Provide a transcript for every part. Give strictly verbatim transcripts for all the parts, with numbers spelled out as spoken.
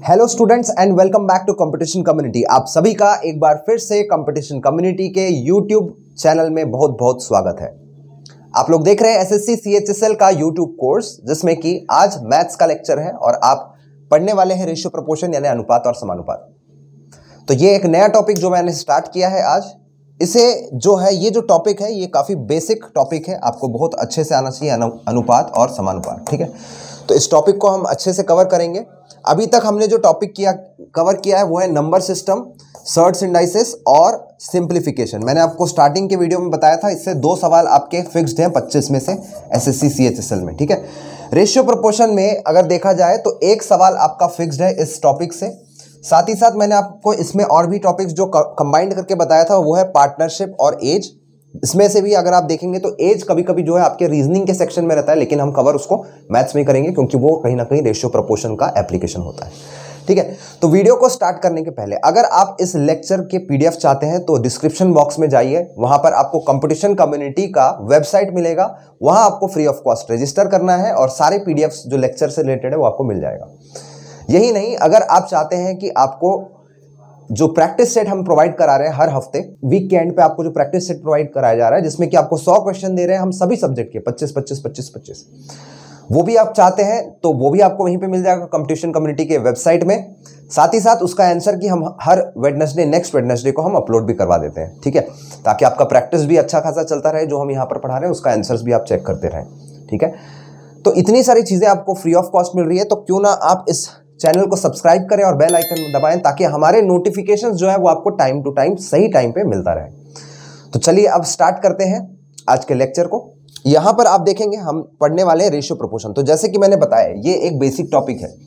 Hello students and welcome back to competition community. आप सभी का एक बार फिर से कंपटीशन कम्युनिटी के यूट्यूब चैनल में बहुत बहुत स्वागत है। आप लोग देख रहे हैं एसएससी सीएचएसएल का यूट्यूब कोर्स, जिसमें कि आज मैथ्स का लेक्चर है और आप पढ़ने वाले हैं रेशियो प्रोपोर्शन यानी अनुपात और समानुपात। तो ये एक नया टॉपिक जो मैंने स्टार्ट किया है आज। इसे जो है ये जो टॉपिक है ये काफ़ी बेसिक टॉपिक है, आपको बहुत अच्छे से आना चाहिए अनुपात और समानुपात। ठीक है, तो इस टॉपिक को हम अच्छे से कवर करेंगे। अभी तक हमने जो टॉपिक किया कवर किया है वो है नंबर सिस्टम, सर्ट्स इंडाइसेस और सिंप्लीफिकेशन। मैंने आपको स्टार्टिंग के वीडियो में बताया था, इससे दो सवाल आपके फिक्स्ड हैं पच्चीस में से एसएससी सीएचएसएल में। ठीक है, रेशियो प्रोपोर्शन में अगर देखा जाए तो एक सवाल आपका फिक्स्ड है इस टॉपिक से। साथ ही साथ मैंने आपको इसमें और भी टॉपिक्स जो कंबाइंड करके बताया था वो है पार्टनरशिप और एज। इसमें से भी अगर आप देखेंगे तो एज कभी कभी जो है आपके रीजनिंग के सेक्शन में रहता है, लेकिन हम कवर उसको मैथ्स में करेंगे क्योंकि वो कहीं ना कहीं रेशियो प्रोपोर्शन का एप्लीकेशन होता है। ठीक है, तो वीडियो को स्टार्ट करने के पहले अगर आप इस लेक्चर के पीडीएफ चाहते हैं तो डिस्क्रिप्शन बॉक्स में जाइए, वहां पर आपको कंपटीशन कम्युनिटी का वेबसाइट मिलेगा, वहां आपको फ्री ऑफ कॉस्ट रजिस्टर करना है और सारे पीडीएफ जो लेक्चर से रिलेटेड है वो आपको मिल जाएगा। यही नहीं, अगर आप चाहते हैं कि आपको जो प्रैक्टिस सेट हम प्रोवाइड करा रहे हैं हर हफ्ते वीक के एंड पे आपको जो प्रैक्टिस सेट प्रोवाइड कराया जा रहा है, जिसमें कि आपको सौ क्वेश्चन दे रहे हैं हम सभी सब्जेक्ट के पच्चीस पच्चीस पच्चीस पच्चीस, वो भी आप चाहते हैं तो वो भी आपको वहीं पे मिल जाएगा कंपटीशन कम्युनिटी के वेबसाइट में। साथ ही साथ उसका आंसर की हम हर वेडनेसडे नेक्स्ट वेडनेसडे को हम अपलोड भी करवा देते हैं। ठीक है, ताकि आपका प्रैक्टिस भी अच्छा खासा चलता रहे, जो हम यहाँ पर पढ़ा रहे हैं उसका आंसर्स भी आप चेक करते रहें। ठीक है, तो इतनी सारी चीजें आपको फ्री ऑफ कॉस्ट मिल रही है, तो क्यों ना आप इस चैनल को सब्सक्राइब करें और बेल आइकन दबाएं ताकि हमारे नोटिफिकेशंस जो है वो आपको टाइम टू टाइम सही टाइम पे मिलता रहे। तो चलिए अब स्टार्ट करते हैं आज के लेक्चर को। यहां पर आप देखेंगे हम पढ़ने वाले हैं रेशियो प्रोपोर्शन। तो जैसे कि मैंने बताया ये एक बेसिक टॉपिक है,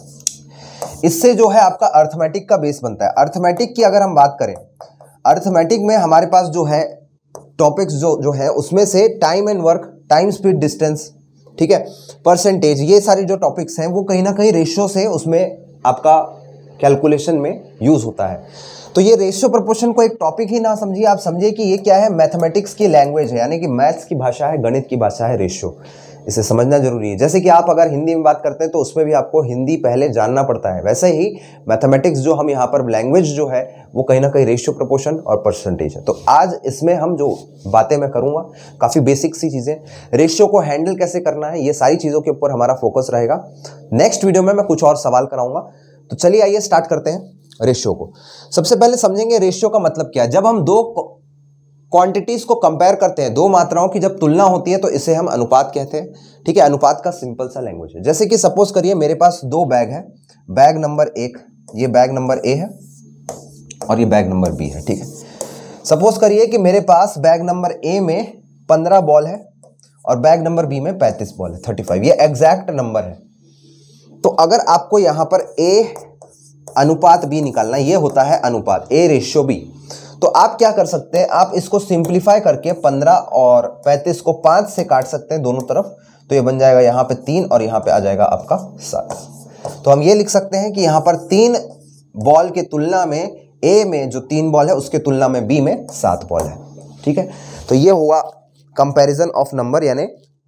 इससे जो है आपका अर्थमेटिक का बेस बनता है। अर्थमेटिक की अगर हम बात करें, अर्थमेटिक में हमारे पास जो है टॉपिक्स जो जो है उसमें से time and work, time speed distance, ठीक है, परसेंटेज, ये सारी जो टॉपिक्स हैं वो कहीं ना कहीं रेशियो से उसमें आपका कैलकुलेशन में यूज होता है। तो ये रेशियो प्रोपोर्शन को एक टॉपिक ही ना समझिए, आप समझिए कि ये क्या है, मैथमेटिक्स की लैंग्वेज है, यानी कि मैथ्स की भाषा है, गणित की भाषा है रेशियो। इसे समझना जरूरी है। जैसे कि आप अगर हिंदी में बात करते हैं तो उसमें भी आपको हिंदी पहले जानना पड़ता है, वैसे ही मैथमेटिक्स जो हम यहाँ पर लैंग्वेज जो है वो कहीं ना कहीं रेशियो प्रोपोर्शन और परसेंटेज है। तो आज इसमें हम जो बातें मैं करूँगा काफ़ी बेसिक सी चीज़ें, रेशियो को हैंडल कैसे करना है, ये सारी चीज़ों के ऊपर हमारा फोकस रहेगा। नेक्स्ट वीडियो में मैं कुछ और सवाल कराऊंगा। तो चलिए आइए स्टार्ट करते हैं रेशियो को। सबसे पहले समझेंगे रेशियो का मतलब क्या है। जब हम दो क्वांटिटीज को कंपेयर करते हैं, दो मात्राओं की जब तुलना होती है तो इसे हम अनुपात कहते हैं। ठीक है, अनुपात का सिंपल सा लैंग्वेज है। जैसे कि सपोज करिए मेरे पास दो बैग है, बैग नंबर एक, ये बैग नंबर ए है और ये बैग नंबर बी है। ठीक है, सपोज करिए कि मेरे पास बैग नंबर ए में पंद्रह बॉल है और बैग नंबर बी में पैंतीस बॉल है, पैंतीस, ये एग्जैक्ट नंबर है। तो अगर आपको यहां पर ए अनुपात बी निकालना, ये होता है अनुपात ए रेशियो बी, तो आप क्या कर सकते हैं, आप इसको सिंप्लीफाई करके पंद्रह और पैंतीस को पांच से काट सकते हैं दोनों तरफ, तो ये बन जाएगा यहाँ पे तीन और यहाँ पे आ जाएगा आपका सात। तो हम ये लिख सकते हैं कि यहाँ पर तीन बॉल के तुलना में ए में जो तीन बॉल है उसके तुलना में बी में सात बॉल है। ठीक है, तो ये हुआ कंपैरिजन ऑफ नंबर, यानी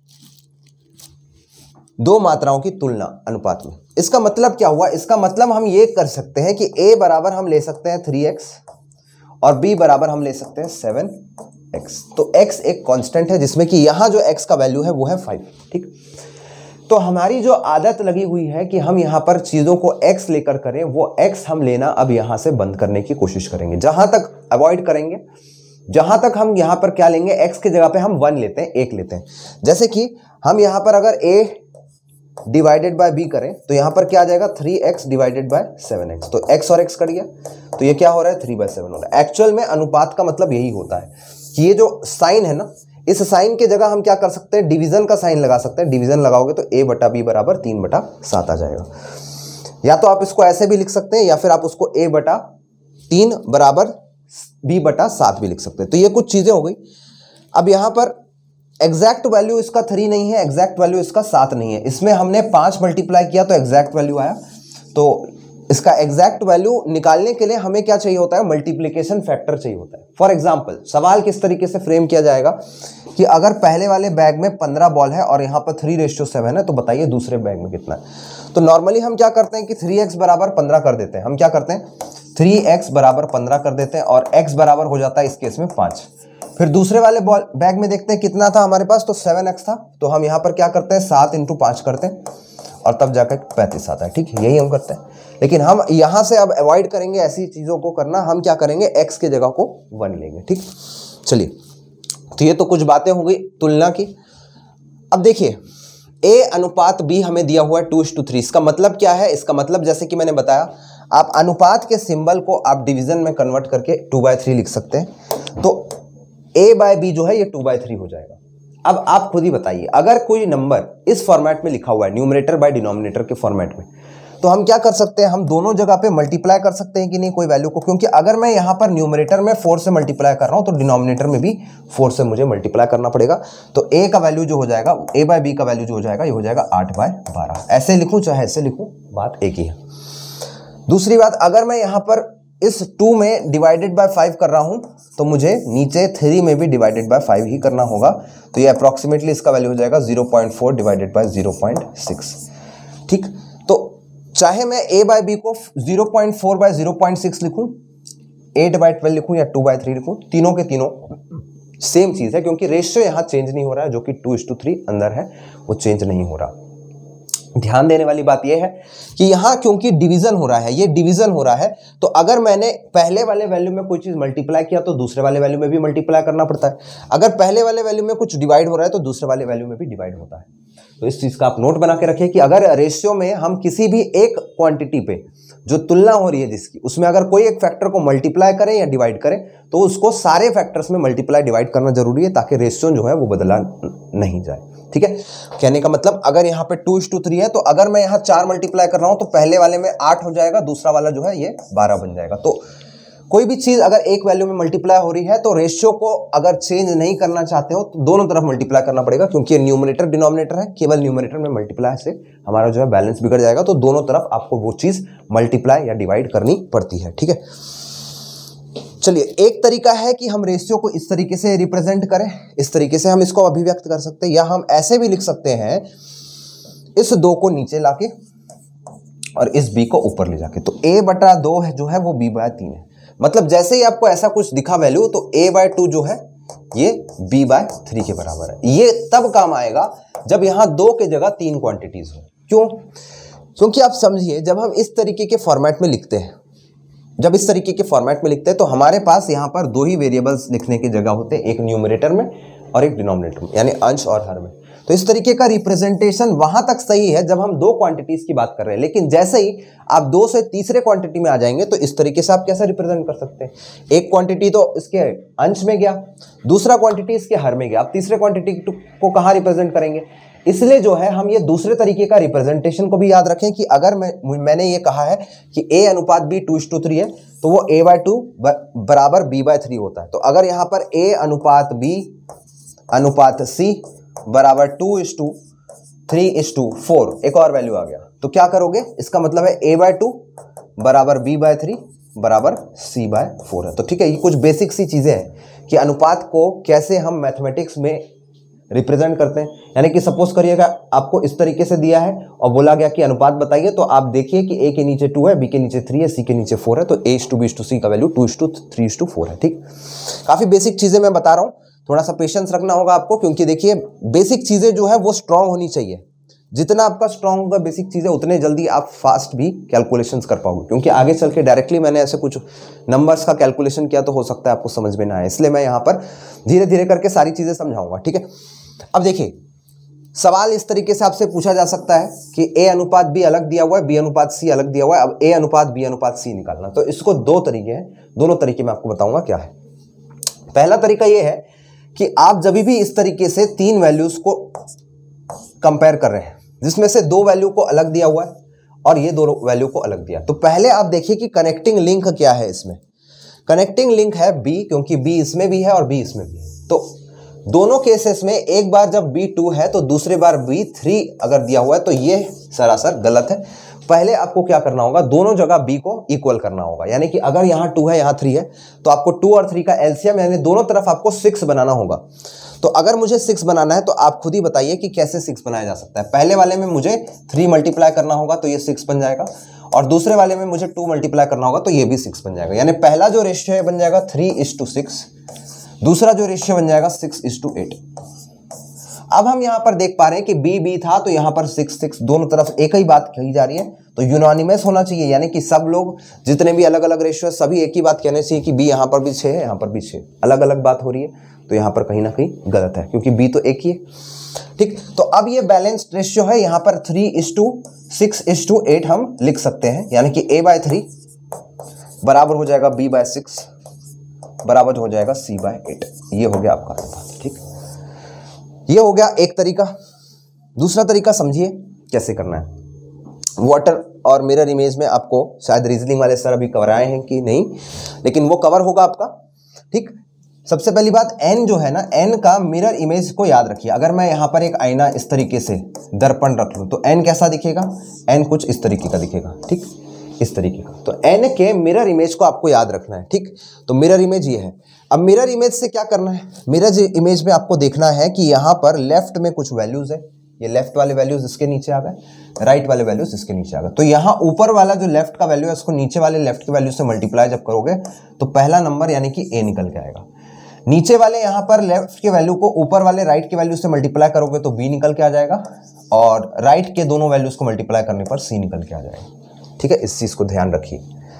दो मात्राओं की तुलना अनुपात में। इसका मतलब क्या हुआ, इसका मतलब हम ये कर सकते हैं कि a बराबर हम ले सकते हैं थ्री एक्स और b बराबर हम ले सकते हैं सेवन एक्स। तो x एक कांस्टेंट है जिसमें कि यहां जो x का वैल्यू है वो है फाइव। ठीक, तो हमारी जो आदत लगी हुई है कि हम यहां पर चीजों को x लेकर करें, वो x हम लेना अब यहां से बंद करने की कोशिश करेंगे, जहां तक अवॉइड करेंगे, जहां तक हम यहां पर क्या लेंगे, x की जगह पे हम वन लेते हैं, एक लेते हैं। जैसे कि हम यहां पर अगर a डिवाइडेड बाय बी करें तो यहां पर क्या आ जाएगा, three x divided by seven x. तो x और x कट गया तो ये क्या हो रहा है, थ्री बाय सेवन हो रहा है। एक्चुअल में अनुपात का मतलब यही होता है कि ये जो साइन है ना, इस साइन की जगह हम क्या कर सकते हैं, डिवीजन का साइन लगा सकते हैं। डिवीजन लगाओगे तो a बटा बी बराबर तीन बटा सात आ जाएगा। या तो आप इसको ऐसे भी लिख सकते हैं या फिर आप उसको a बटा तीन बराबर b बटा सात भी लिख सकते हैं। तो ये कुछ चीजें हो गई। अब यहां पर एग्जैक्ट वैल्यू इसका थ्री नहीं है, एग्जैक्ट वैल्यू इसका सात नहीं है, इसमें हमने पांच मल्टीप्लाई किया तो एग्जैक्ट वैल्यू आया। तो इसका एग्जैक्ट वैल्यू निकालने के लिए हमें क्या चाहिए होता है, मल्टीप्लिकेशन फैक्टर चाहिए होता है। फॉर एग्जांपल सवाल किस तरीके से फ्रेम किया जाएगा कि अगर पहले वाले बैग में पंद्रह बॉल है और यहाँ पर थ्री रेशियो सेवन है, तो बताइए दूसरे बैग में कितना है। तो नॉर्मली हम क्या करते हैं कि थ्री एक्स बराबर पंद्रह कर देते हैं। हम क्या करते हैं, थ्री एक्स बराबर पंद्रह कर देते हैं और x बराबर हो जाता है इस केस में पाँच। फिर दूसरे वाले बॉल बैग में देखते हैं कितना था हमारे पास, तो सेवन एक्स था। तो हम यहाँ पर क्या करते हैं, सात इंटू पाँच करते हैं और तब जाकर पैंतीस आता है। ठीक, यही हम करते हैं। लेकिन हम यहाँ से अब अवॉइड करेंगे ऐसी चीज़ों को करना। हम क्या करेंगे, x के जगह को वन लेंगे। ठीक, चलिए, तो ये तो कुछ बातें हो गई तुलना की। अब देखिए a अनुपात b हमें दिया हुआ है टू इस टू थ्री। इसका मतलब क्या है, इसका मतलब जैसे कि मैंने बताया, आप अनुपात के सिंबल को आप डिवीजन में कन्वर्ट करके टू बाय थ्री लिख सकते हैं। तो a बाय b जो है ये टू बाय थ्री हो जाएगा। अब आप खुद ही बताइए, अगर कोई नंबर इस फॉर्मेट में लिखा हुआ है, न्यूमरेटर बाय डिनोमिनेटर के फॉर्मेट में, तो हम क्या कर सकते हैं, हम दोनों जगह पे मल्टीप्लाई कर सकते हैं कि नहीं कोई वैल्यू को। क्योंकि अगर मैं यहाँ पर न्यूमरेटर में फोर से मल्टीप्लाई कर रहा हूँ तो डिनोमिनेटर में भी फोर से मुझे मल्टीप्लाई करना पड़ेगा। तो a का वैल्यू जो हो जाएगा, a बाय b का वैल्यू जो हो जाएगा, ये हो जाएगा आठ बाय बारह। ऐसे लिखूँ चाहे ऐसे लिखूँ, बात एक ही है। दूसरी बात, अगर मैं यहाँ पर इस टू में डिवाइडेड बाय फाइव कर रहा हूं तो मुझे नीचे थ्री में भी डिवाइडेड बाय फाइव ही करना होगा। तो ये अप्रॉक्सीमेटली इसका वैल्यू हो जाएगा zero point four divided by zero point six. ठीक, तो चाहे मैं a बाय b को zero point four by zero point six लिखूं, एट बाय ट्वेल्व लिखूं या टू बाय थ्री लिखूं, तीनों के तीनों सेम चीज है। क्योंकि रेशियो यहां चेंज नहीं हो रहा है, जो कि टू इस टू थ्री अंदर है वो चेंज नहीं हो रहा। ध्यान देने वाली बात यह है कि यहाँ क्योंकि डिवीजन हो रहा है, ये डिवीजन हो रहा है, तो अगर मैंने पहले वाले वैल्यू में कोई चीज मल्टीप्लाई किया तो दूसरे वाले वैल्यू में भी मल्टीप्लाई करना पड़ता है। अगर पहले वाले वैल्यू में कुछ डिवाइड हो रहा है तो दूसरे वाले वैल्यू में भी डिवाइड होता है। तो इस चीज का आप नोट बना के रखिए कि अगर रेशियो में हम किसी भी एक क्वांटिटी पे जो तुलना हो रही है जिसकी, उसमें अगर कोई एक फैक्टर को मल्टीप्लाई करें या डिवाइड करें तो उसको सारे फैक्टर्स में मल्टीप्लाई डिवाइड करना जरूरी है, ताकि रेशियो जो है वो बदला नहीं जाए। ठीक है, कहने का मतलब अगर यहाँ पे टू इस टू थ्री है तो अगर मैं यहाँ चार मल्टीप्लाई कर रहा हूँ तो पहले वाले में आठ हो जाएगा, दूसरा वाला जो है ये बारह बन जाएगा। तो कोई भी चीज अगर एक वैल्यू में मल्टीप्लाई हो रही है तो रेशियो को अगर चेंज नहीं करना चाहते हो तो दोनों तरफ मल्टीप्लाई करना पड़ेगा। क्योंकि ये न्यूमरेटर डिनोमिनेटर है, केवल न्यूमरेटर में मल्टीप्लाई से हमारा जो है बैलेंस बिगड़ जाएगा। तो दोनों तरफ आपको वो चीज मल्टीप्लाई या डिवाइड करनी पड़ती है। ठीक है, चलिए, एक तरीका है कि हम रेशियो को इस तरीके से रिप्रेजेंट करें, इस तरीके से हम इसको अभिव्यक्त कर सकते हैं, या हम ऐसे भी लिख सकते हैं, इस दो को नीचे लाके और इस b को ऊपर ले जाके। तो a बटा दो है जो है वो b बाय तीन है। मतलब जैसे ही आपको ऐसा कुछ दिखा वैल्यू तो a बाय टू जो है ये b बाय थ्री के बराबर है। ये तब काम आएगा जब यहां दो के जगह तीन क्वांटिटीज हो। क्यों? क्योंकि आप समझिए, जब हम इस तरीके के फॉर्मेट में लिखते हैं जब इस तरीके के फॉर्मेट में लिखते हैं तो हमारे पास यहाँ पर दो ही वेरिएबल्स लिखने की जगह होते हैं, एक न्यूमरेटर में और एक डिनोमिनेटर में, यानी अंश और हर में। तो इस तरीके का रिप्रेजेंटेशन वहां तक सही है जब हम दो क्वांटिटीज की बात कर रहे हैं। लेकिन जैसे ही आप दो से तीसरे क्वांटिटी में आ जाएंगे तो इस तरीके से आप कैसे रिप्रेजेंट कर सकते हैं, एक क्वांटिटी तो इसके अंश में गया, दूसरा क्वांटिटी इसके हर में गया, आप तीसरे क्वांटिटी को कहाँ रिप्रेजेंट करेंगे। इसलिए जो है हम ये दूसरे तरीके का रिप्रेजेंटेशन को भी याद रखें कि अगर मैं मैंने ये कहा है कि a अनुपात b two is to three है तो वो a बाय टू बराबर b बाय थ्री होता है। तो अगर यहाँ पर a अनुपात b अनुपात c बराबर two is to three is to four, एक और वैल्यू आ गया, तो क्या करोगे, इसका मतलब है a बाय टू बराबर b बाय थ्री बराबर c बाय फोर है। तो ठीक है, ये कुछ बेसिक सी चीजें हैं कि अनुपात को कैसे हम मैथमेटिक्स में रिप्रेजेंट करते हैं। यानी कि सपोज करिएगा आपको इस तरीके से दिया है और बोला गया कि अनुपात बताइए, तो आप देखिए कि a के नीचे टू है, b के नीचे थ्री है, c के नीचे फोर है, तो a is to b is to c का value two is to three is to four है। ठीक, काफी बेसिक चीजें मैं बता रहा हूँ, थोड़ा सा पेशेंस रखना होगा आपको, क्योंकि देखिए बेसिक चीजें जो है वो स्ट्रांग होनी चाहिए। जितना आपका स्ट्रांग होगा बेसिक चीजें, उतने जल्दी आप फास्ट भी कैलकुलेशंस कर पाओगे। क्योंकि आगे चल के डायरेक्टली मैंने ऐसे कुछ नंबर्स का कैलकुलेशन किया तो हो सकता है आपको समझ में ना आए, इसलिए मैं यहाँ पर धीरे धीरे करके सारी चीजें समझाऊंगा। ठीक है, अब देखिए सवाल इस तरीके से आपसे पूछा जा सकता है कि a अनुपात b अलग दिया हुआ है, b अनुपात c अलग दिया हुआ है, अब a अनुपात b अनुपात c निकालना। तो इसको दो तरीके हैं, दोनों तरीके मैं आपको बताऊंगा क्या है। पहला तरीका यह है कि आप जब भी इस तरीके से तीन वैल्यूज को कंपेयर कर रहे हैं जिसमें से दो वैल्यू को अलग दिया हुआ है और ये दो वैल्यू को अलग दिया, तो पहले आप देखिए कि कनेक्टिंग लिंक क्या है। इसमें कनेक्टिंग लिंक है b, क्योंकि b इसमें भी है और b इसमें भी है। तो दोनों केसेस में एक बार जब b टू है तो दूसरे बार b थ्री अगर दिया हुआ है तो ये सरासर गलत है। पहले आपको क्या करना होगा, दोनों जगह b को इक्वल करना होगा। यानी कि अगर यहाँ टू है यहाँ थ्री है तो आपको टू और थ्री का एलसीएम यानी दोनों तरफ आपको सिक्स बनाना होगा। तो अगर मुझे सिक्स बनाना है तो आप खुद ही बताइए कि कैसे सिक्स बनाया जा सकता है। पहले वाले में मुझे थ्री मल्टीप्लाई करना होगा तो ये सिक्स बन जाएगा, और दूसरे वाले में मुझे टू मल्टीप्लाई करना होगा तो ये भी सिक्स बन जाएगा। यानी पहला जो रेशियो है बन जाएगा थ्री इज टू सिक्स, दूसरा जो रेशियो बन जाएगा सिक्स इज टू एट। अब हम यहां पर देख पा रहे हैं कि बी बी था तो यहां पर सिक्स सिक्स, दोनों तरफ एक ही बात कही जा रही है, तो यूनानिमस होना चाहिए। यानी कि सब लोग जितने भी अलग अलग रेशियो है सभी एक ही बात कहने चाहिए कि बी यहां पर भी छः है, यहां पर भी छः, अलग अलग बात हो रही है तो यहां पर कहीं ना कहीं गलत है क्योंकि बी तो एक ही है। ठीक, तो अब ये बैलेंस्ड रेशियो है, यहां पर three is to six is to eight हम लिख सकते हैं। यानी कि ए बाय थ्री बराबर हो जाएगा बी बाय सिक्स बराबर हो जाएगा सी बाय एट। ये हो गया आपका अनुपात। ठीक, ये हो गया एक तरीका। दूसरा तरीका समझिए कैसे करना है। वाटर और मिरर इमेज में आपको शायद रीजनिंग वाले सर अभी कराए हैं कि नहीं, लेकिन वो कवर होगा आपका। ठीक, सबसे पहली बात n जो है ना, n का मिरर इमेज को याद रखिए। अगर मैं यहाँ पर एक आईना इस तरीके से दर्पण रख लूँ तो n कैसा दिखेगा, n कुछ इस तरीके का दिखेगा। ठीक, इस तरीके का। तो n के मिरर इमेज को आपको याद रखना है। ठीक, तो मिरर इमेज ये है। अब मिरर इमेज से क्या करना है, मिरर इमेज में आपको देखना है कि यहाँ पर लेफ्ट में कुछ वैल्यूज है, ये लेफ्ट वाले वैल्यूज इसके नीचे आ गए, राइट वाले वैल्यूज इसके नीचे आ गए। तो यहाँ ऊपर वाला जो लेफ्ट का वैल्यू है इसको नीचे वाले लेफ्ट के वैल्यू से मल्टीप्लाई जब करोगे तो पहला नंबर यानी कि ए निकल के आएगा। नीचे वाले यहाँ पर लेफ्ट के वैल्यू को ऊपर वाले राइट के वैल्यू से मल्टीप्लाई करोगे तो बी निकल के आ जाएगा, और राइट के दोनों वैल्यूज को मल्टीप्लाई करने पर सी निकल के आ जाएगा। ठीक है, इस चीज को ध्यान रखिए।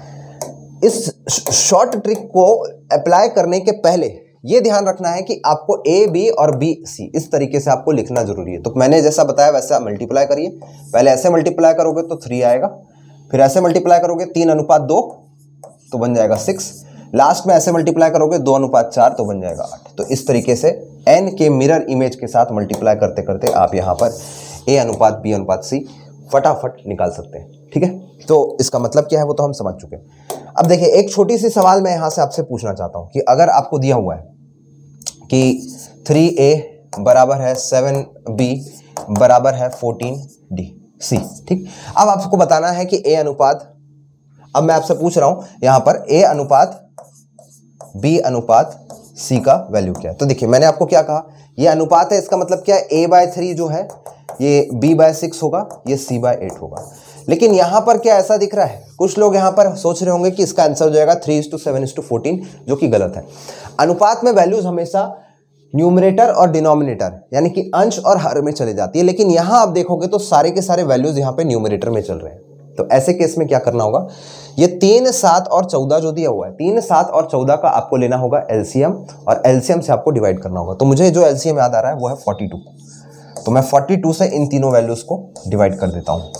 इस शॉर्ट ट्रिक को अप्लाई करने के पहले ये ध्यान रखना है कि आपको ए बी और बी सी इस तरीके से आपको लिखना जरूरी है। तो मैंने जैसा बताया वैसा मल्टीप्लाई करिए। पहले ऐसे मल्टीप्लाई करोगे तो थ्री आएगा, फिर ऐसे मल्टीप्लाई करोगे तीन अनुपात दो तो बन जाएगा सिक्स, लास्ट में ऐसे मल्टीप्लाई करोगे दो अनुपात चार तो बन जाएगा आठ। तो इस तरीके से एन के मिरर इमेज के साथ मल्टीप्लाई करते करते आप यहाँ पर ए अनुपात बी अनुपात सी फटाफट निकाल सकते हैं। ठीक है, तो इसका मतलब क्या है वो तो हम समझ चुके हैं। अब देखिए एक छोटी सी सवाल मैं यहाँ से आपसे पूछना चाहता हूँ कि अगर आपको दिया हुआ है कि थ्री ए बराबर है सेवन बी बराबर है फोर्टीन डी सी। ठीक, अब आपको बताना है कि ए अनुपात, अब मैं आपसे पूछ रहा हूं यहां पर ए अनुपात बी अनुपात सी का वैल्यू क्या है। तो देखिए मैंने आपको क्या कहा, ये अनुपात है, इसका मतलब क्या है, ए बाय थ्री जो है ये बी बाय सिक्स होगा, ये सी बाय एट होगा। लेकिन यहां पर क्या ऐसा दिख रहा है, कुछ लोग यहां पर सोच रहे होंगे कि इसका आंसर हो जाएगा three is to seven is to fourteen, जो कि गलत है। अनुपात में वैल्यूज हमेशा न्यूमरेटर और डिनोमिनेटर यानी कि अंश और हर में चले जाती है, लेकिन यहां आप देखोगे तो सारे के सारे वैल्यूज यहां पे न्यूमरेटर में चल रहे हैं। तो ऐसे केस में क्या करना होगा, ये तीन सात और चौदह जो दिया हुआ है, तीन सात और चौदह का आपको लेना होगा एलसीएम, और एलसीएम से आपको डिवाइड करना होगा। तो मुझे जो एलसीएम याद आ रहा है वो है फोर्टी टू, तो मैं फोर्टी टू से इन तीनों वैल्यूज को डिवाइड कर देता हूं।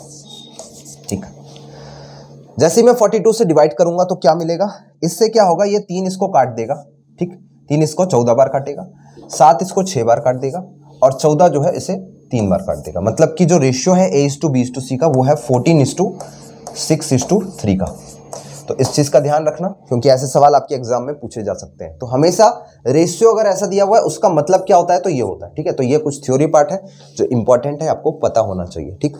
ठीक, जैसे ही मैं फोर्टी टू से डिवाइड करूंगा तो क्या मिलेगा, इससे क्या होगा, ये तीन इसको काट देगा। ठीक, तीन इसको चौदह बार काटेगा, सात इसको छह बार काट देगा, और चौदह जो है इसे तीन बार काट देगा। मतलब कि जो रेशियो है A is to B is to C का वो है fourteen is to six is to three का। तो इस चीज का ध्यान रखना, क्योंकि ऐसे सवाल आपके एग्जाम में पूछे जा सकते हैं। तो हमेशा रेशियो अगर ऐसा दिया हुआ है उसका मतलब क्या होता है, तो ये होता है। ठीक है, तो ये कुछ थ्योरी पार्ट है जो इंपॉर्टेंट है, आपको पता होना चाहिए। ठीक,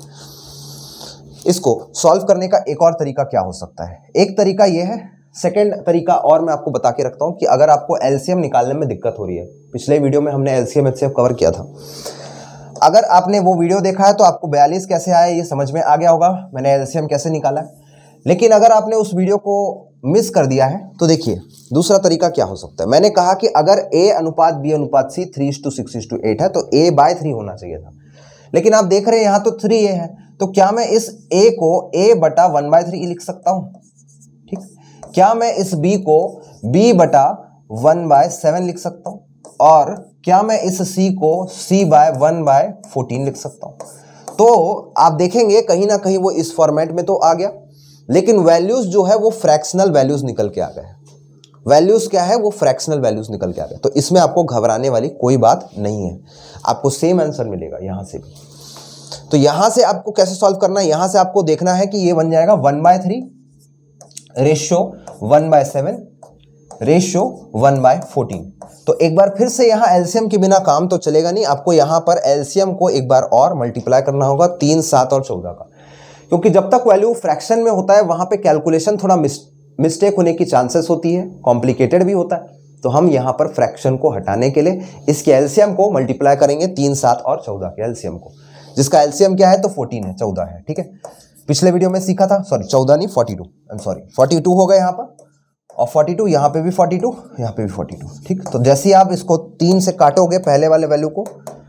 इसको सॉल्व करने का एक और तरीका क्या हो सकता है, एक तरीका ये है, सेकेंड तरीका और मैं आपको बता के रखता हूं कि अगर आपको एलसीएम निकालने में दिक्कत हो रही है, पिछले वीडियो में हमने एलसीएम एचसीएफ कवर किया था, अगर आपने वो वीडियो देखा है तो आपको बयालीस कैसे आया ये समझ में आ गया होगा, मैंने एलसीएम कैसे निकाला है। लेकिन अगर आपने उस वीडियो को मिस कर दिया है तो देखिए दूसरा तरीका क्या हो सकता है। मैंने कहा कि अगर ए अनुपात बी अनुपात C three is to six is to eight है तो ए बाय थ्री होना चाहिए था, लेकिन आप देख रहे हैं यहाँ तो थ्री ए है, तो क्या मैं इस ए को ए बटा वन बाय थ्री लिख सकता हूँ। ठीक, क्या मैं इस b को b बटा वन बाय सेवन लिख सकता हूं, और क्या मैं इस c को c by one by fourteen लिख सकता हूं। तो आप देखेंगे कहीं ना कहीं वो इस फॉर्मेट में तो आ गया, लेकिन वैल्यूज जो है वो फ्रैक्शनल वैल्यूज निकल के आ गए। वैल्यूज क्या है, वो फ्रैक्शनल वैल्यूज निकल के आ गए। तो इसमें आपको घबराने वाली कोई बात नहीं है, आपको सेम आंसर मिलेगा यहां से भी। तो यहां से आपको कैसे सॉल्व करना है, यहां से आपको देखना है कि ये बन जाएगा one by three ratio one by seven ratio one by fourteen. तो एक बार फिर से यहां एलसीएम के बिना काम तो चलेगा नहीं, आपको यहां पर एलसीएम को एक बार और मल्टीप्लाई करना होगा तीन सात और चौदह का, क्योंकि जब तक वैल्यू फ्रैक्शन में होता है वहां पे कैलकुलेशन थोड़ा मिस मिस्टेक होने की चांसेस होती है, कॉम्प्लिकेटेड भी होता है। तो हम यहाँ पर फ्रैक्शन को हटाने के लिए इसके एलसीएम को मल्टीप्लाई करेंगे, तीन, सात और चौदह के एलसीएम को, जिसका एलसीएम क्या है तो फोर्टीन है, चौदह है। ठीक है, पिछले वीडियो में सीखा था, सॉरी चौदह नहीं forty two, I am sorry forty two हो गए यहाँ पर, और फोर्टी टू यहाँ पे भी फोर्टी टू, यहाँ पे भी फोर्टी टू। ठीक, तो जैसे ही आप इसको तीन से काटोगे पहले वाले वैल्यू को,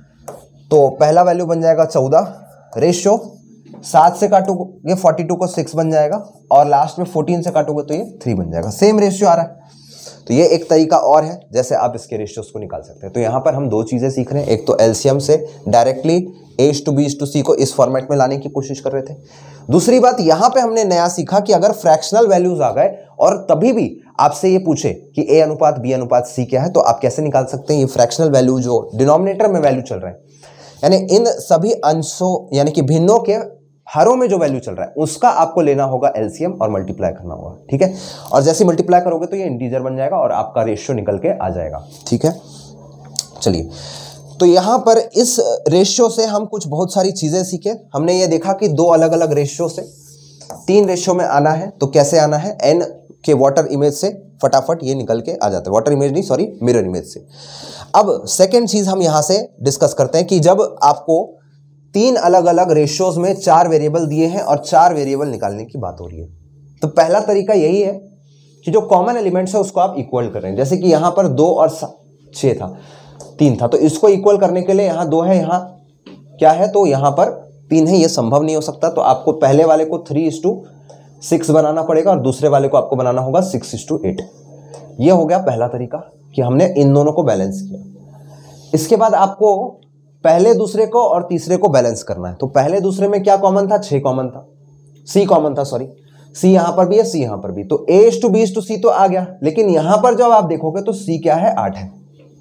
तो पहला वैल्यू बन जाएगा चौदह, रेशियो सात से काटोगे फोर्टी टू को सिक्स बन जाएगा, और लास्ट में फोर्टीन से काटोगे तो ये थ्री बन जाएगा। सेम रेशियो आ रहा है। तो ये एक तरीका और है जैसे आप इसके रेशियोज को निकाल सकते हैं। तो यहाँ पर हम दो चीजें सीख रहे हैं, एक तो एलसीएम से directly A to B to C को इस फॉर्मेट में लाने की कोशिश कर रहे थे। दूसरी बात यहाँ पे हमने नया सीखा कि अगर फ्रैक्शनल वैल्यूज आ गए और तभी भी आपसे ये पूछे कि ए अनुपात बी अनुपात सी क्या है, तो आप कैसे निकाल सकते हैं ये फ्रैक्शनल वैल्यू जो डिनोमिनेटर में वैल्यू चल रहे हैं, यानी इन सभी अंशों यानी कि भिन्नों के हरों में जो वैल्यू चल रहा है उसका आपको लेना होगा एलसीएम और मल्टीप्लाई करना होगा। ठीक है, और जैसे मल्टीप्लाई करोगे तो ये इंटीजर बन जाएगा और आपका रेशियो निकल के आ जाएगा। ठीक है, चलिए, तो यहां पर इस रेशियो से हम कुछ बहुत सारी चीजें सीखे। हमने ये देखा कि दो अलग अलग रेशियो से तीन रेशियो में आना है, तो कैसे आना है, एन के वाटर इमेज से फटाफट ये निकल के आ जाता है, वाटर इमेज नहीं सॉरी मिरर इमेज से। अब सेकेंड चीज हम यहां से डिस्कस करते हैं कि जब आपको तीन अलग अलग रेशियोज में चार वेरिएबल दिए हैं और चार वेरिएबल निकालने की बात हो रही है, तो पहला तरीका यही है कि जो कॉमन एलिमेंट्स है उसको आप इक्वल कर रहे हैं। जैसे कि यहां पर दो और छह था, तीन था, तो इसको इक्वल करने के लिए यहां दो है, यहां क्या है तो यहां पर तीन है, ये संभव नहीं हो सकता। तो आपको पहले वाले को थ्री इज टू सिक्स बनाना पड़ेगा और दूसरे वाले को आपको बनाना होगा सिक्स इज टू एट। ये हो गया पहला तरीका कि हमने इन दोनों को बैलेंस किया। इसके बाद आपको पहले दूसरे को और तीसरे को बैलेंस करना है। तो पहले दूसरे में क्या कॉमन था, छह कॉमन था, सी कॉमन था, सॉरी सी यहां पर भी है, सी यहां पर भी, तो A to B to C तो आ गया। लेकिन यहां पर जब आप देखोगे तो सी क्या है, आठ है।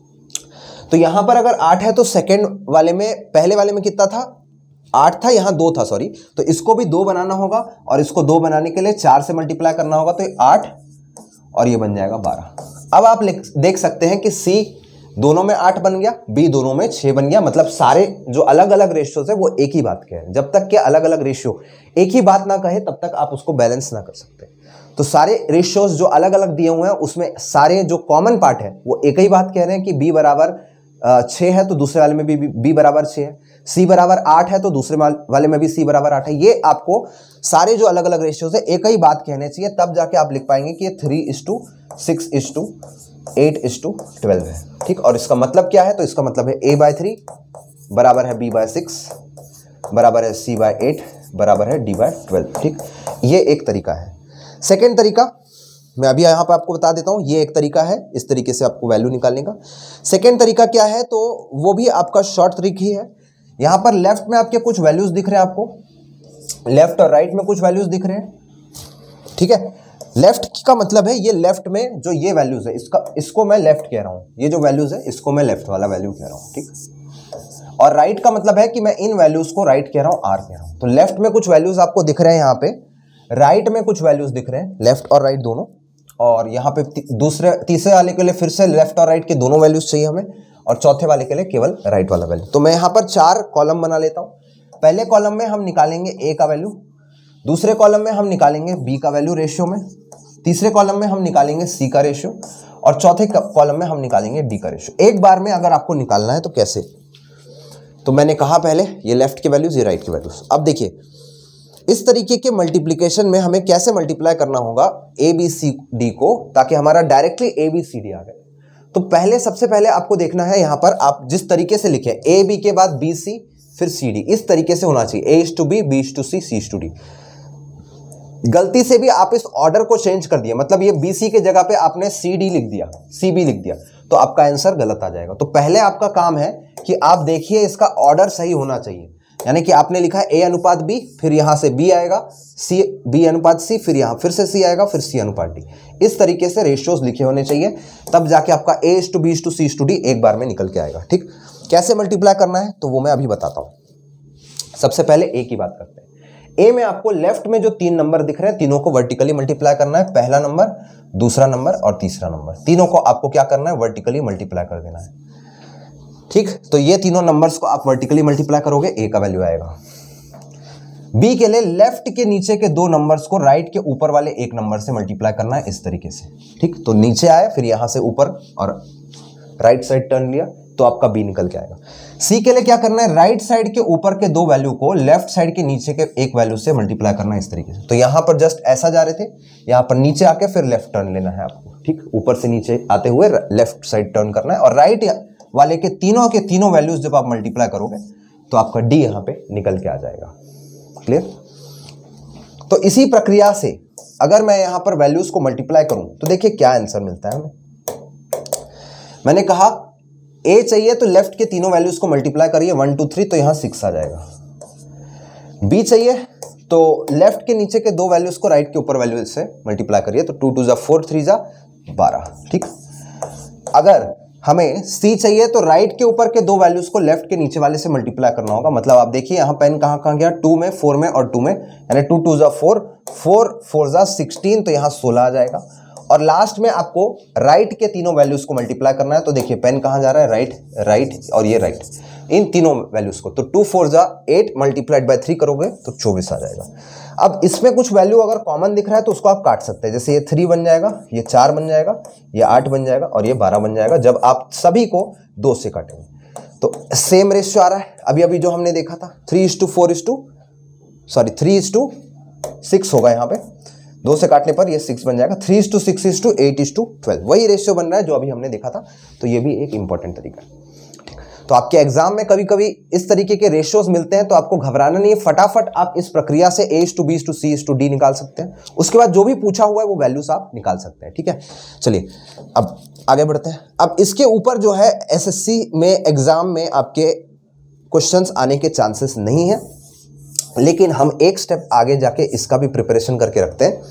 तो यहां पर अगर आठ है तो सेकंड वाले में, पहले वाले में कितना था, आठ था, यहां दो था, सॉरी, तो इसको भी दो बनाना होगा और इसको दो बनाने के लिए चार से मल्टीप्लाई करना होगा, तो ये आठ और ये बन जाएगा बारह। अब आप देख सकते हैं कि सी दोनों में आठ बन गया, बी दोनों में छह बन गया, मतलब सारे जो अलग अलग रेशियोज है वो एक ही बात के हैं। जब तक के अलग अलग रेशियो एक ही बात ना कहे तब तक आप उसको बैलेंस ना कर सकते। तो सारे रेशियोज जो अलग अलग दिए हुए हैं उसमें सारे जो कॉमन पार्ट है वो एक ही बात कह रहे हैं कि बी बराबर छः है तो दूसरे वाले में भी बी बराबर छः है, सी बराबर आठ है तो दूसरे वाले में भी सी बराबर आठ है। ये आपको सारे जो अलग अलग रेशियोज है एक ही बात कहने चाहिए, तब जाके आप लिख पाएंगे कि ये three is to six is to eight is to twelve है। ठीक, और इसका मतलब क्या है, तो इसका मतलब है ए बाय थ्री बराबर है बी बाय सिक्स बराबर है सी बाय एट बराबर है डी बाय ट्वेल्व। ठीक, ये एक तरीका है। सेकेंड तरीका मैं अभी यहाँ पे आपको बता देता हूँ, ये एक तरीका है इस तरीके से आपको वैल्यू निकालने का। सेकेंड तरीका क्या है, तो वो भी आपका शॉर्ट ट्रिक ही है। यहाँ पर लेफ्ट में आपके कुछ वैल्यूज दिख रहे हैं, आपको लेफ्ट और राइट में कुछ वैल्यूज दिख रहे हैं। ठीक है, लेफ्ट का मतलब है ये लेफ्ट में जो ये वैल्यूज है, इसका इसको मैं लेफ्ट कह रहा हूँ, ये जो वैल्यूज है इसको मैं लेफ्ट वाला वैल्यू कह रहा हूँ। ठीक, और राइट का मतलब है कि मैं इन वैल्यूज को राइट कह रहा हूँ, आर कह रहा हूँ। तो लेफ्ट में कुछ वैल्यूज आपको दिख रहे हैं यहाँ पे, राइट में कुछ वैल्यूज दिख रहे हैं, लेफ्ट और राइट दोनों। और यहाँ पे दूसरे तीसरे वाले के लिए फिर से लेफ्ट और राइट के दोनों वैल्यूज चाहिए हमें, और चौथे वाले के लिए केवल राइट वाला वैल्यू। तो मैं यहाँ पर चार कॉलम बना लेता हूँ। पहले कॉलम में हम निकालेंगे ए का वैल्यू, दूसरे कॉलम में हम निकालेंगे बी का वैल्यू रेशियो में, तीसरे कॉलम में हम निकालेंगे सी का रेशियो, और चौथे कॉलम में हम निकालेंगे डी का रेशियो। एक बार में अगर आपको निकालना है तो कैसे, तो मैंने कहा पहले ये लेफ्ट के वैल्यूज, ये राइट के वैल्यूज। अब देखिए इस तरीके के मल्टीप्लिकेशन में हमें कैसे मल्टीप्लाई करना होगा ए बी सी डी को, ताकि हमारा directly A B C D आ गए। तो पहले सबसे पहले आपको देखना है यहाँ पर आप जिस तरीके से लिखे ए बी के बाद बी सी फिर सी डी, इस तरीके से होना चाहिए, A is to B, B is to C, C is to D. गलती से भी आप इस ऑर्डर को चेंज कर दिया, मतलब ये बी सी के जगह पे आपने सी डी लिख दिया, सी बी लिख दिया, तो आपका आंसर गलत आ जाएगा। तो पहले आपका काम है कि आप देखिए इसका ऑर्डर सही होना चाहिए, यानी कि आपने लिखा है ए अनुपात बी, फिर यहां से बी आएगा, सी बी अनुपात सी, फिर यहां फिर से सी आएगा, फिर सी अनुपात डी। इस तरीके से रेशियोज लिखे होने चाहिए, तब जाके आपका A is to B is to C is to D एक बार में निकल के आएगा। ठीक, कैसे मल्टीप्लाई करना है तो वो मैं अभी बताता हूं। सबसे पहले ए की बात करते हैं। ए में आपको लेफ्ट में जो तीन नंबर दिख रहे हैं तीनों को वर्टिकली मल्टीप्लाई करना है, पहला नंबर, दूसरा नंबर और तीसरा नंबर, तीनों को आपको क्या करना है, वर्टिकली मल्टीप्लाई कर देना है। ठीक, तो ये तीनों नंबर्स को आप वर्टिकली मल्टीप्लाई करोगे, ए का वैल्यू आएगा। बी के लिए लेफ्ट के नीचे के दो नंबर्स को राइट के ऊपर वाले एक नंबर से मल्टीप्लाई करना है इस तरीके से, ठीक। तो नीचे आया, फिर यहां से ऊपर और राइट साइड टर्न लिया तो आपका बी निकल के आएगा। सी के लिए क्या करना है, राइट साइड के ऊपर के दो वैल्यू को लेफ्ट साइड के नीचे के एक वैल्यू से मल्टीप्लाई करना है इस तरीके से। तो यहां पर जस्ट ऐसा जा रहे थे, यहां पर नीचे आके फिर लेफ्ट टर्न लेना है आपको, ठीक। ऊपर से नीचे आते हुए लेफ्ट साइड टर्न करना है, और राइट वाले के तीनों के तीनों वैल्यूज जब आप मल्टीप्लाई करोगे तो आपका डी यहां पे निकल के आ जाएगा। क्लियर? तो इसी प्रक्रिया से अगर मैं यहां पर वैल्यूज को मल्टीप्लाई करूं तो देखिए क्या आंसर मिलता है हमें। मैंने कहा ए चाहिए तो लेफ्ट के तीनों वैल्यूज को मल्टीप्लाई करिए, वन टू थ्री, तो यहां सिक्स आ जाएगा। बी चाहिए तो लेफ्ट के नीचे के दो वैल्यूज को राइट के ऊपर वैल्यू से मल्टीप्लाई करिए, तो टू टू जा फोर, थ्री जा बारह, ठीक। अगर हमें सी चाहिए तो राइट के ऊपर के दो वैल्यूज को लेफ्ट के नीचे वाले से मल्टीप्लाई करना होगा। मतलब आप देखिए यहां पेन कहां कहां गया, टू में, फोर में और टू में, यानी टू टू जा फोर, फोर फोर जा सिक्सटीन, तो यहां सोलह आ जाएगा। और लास्ट में आपको राइट के तीनों वैल्यूज को मल्टीप्लाई करना है, तो देखिए पेन कहां जा रहा है, राइट, राइट और ये राइट, इन तीनों वैल्यूज को। तो टू फोर जा एट, मल्टीप्लाइड बाय थ्री करोगे तो चौबीस आ जाएगा। अब इसमें कुछ वैल्यू अगर कॉमन दिख रहा है तो उसको आप काट सकते हैं, जैसे ये थ्री बन जाएगा, ये चार बन जाएगा, ये आठ बन जाएगा और ये बारह बन जाएगा, जब आप सभी को दो से काटेंगे। तो सेम रेशियो आ रहा है अभी अभी जो हमने देखा था, three is to four is to sorry three is to six होगा, यहाँ पे दो से काटने पर ये सिक्स बन जाएगा। Three is to six is to eight is to twelve, वही रेशियो बन रहा है जो अभी हमने देखा था। तो ये भी एक इंपॉर्टेंट तरीका है। तो आपके एग्जाम में कभी कभी इस तरीके के रेशियोज मिलते हैं तो आपको घबराना नहीं है, फटाफट आप इस प्रक्रिया से A is to B is to C is to D निकाल सकते हैं। उसके बाद जो भी पूछा हुआ है वो वैल्यूज आप निकाल सकते हैं, ठीक है। चलिए अब आगे बढ़ते हैं। अब इसके ऊपर जो है एसएससी में एग्जाम में आपके क्वेश्चंस आने के चांसेस नहीं है, लेकिन हम एक स्टेप आगे जाके इसका भी प्रिपरेशन करके रखते हैं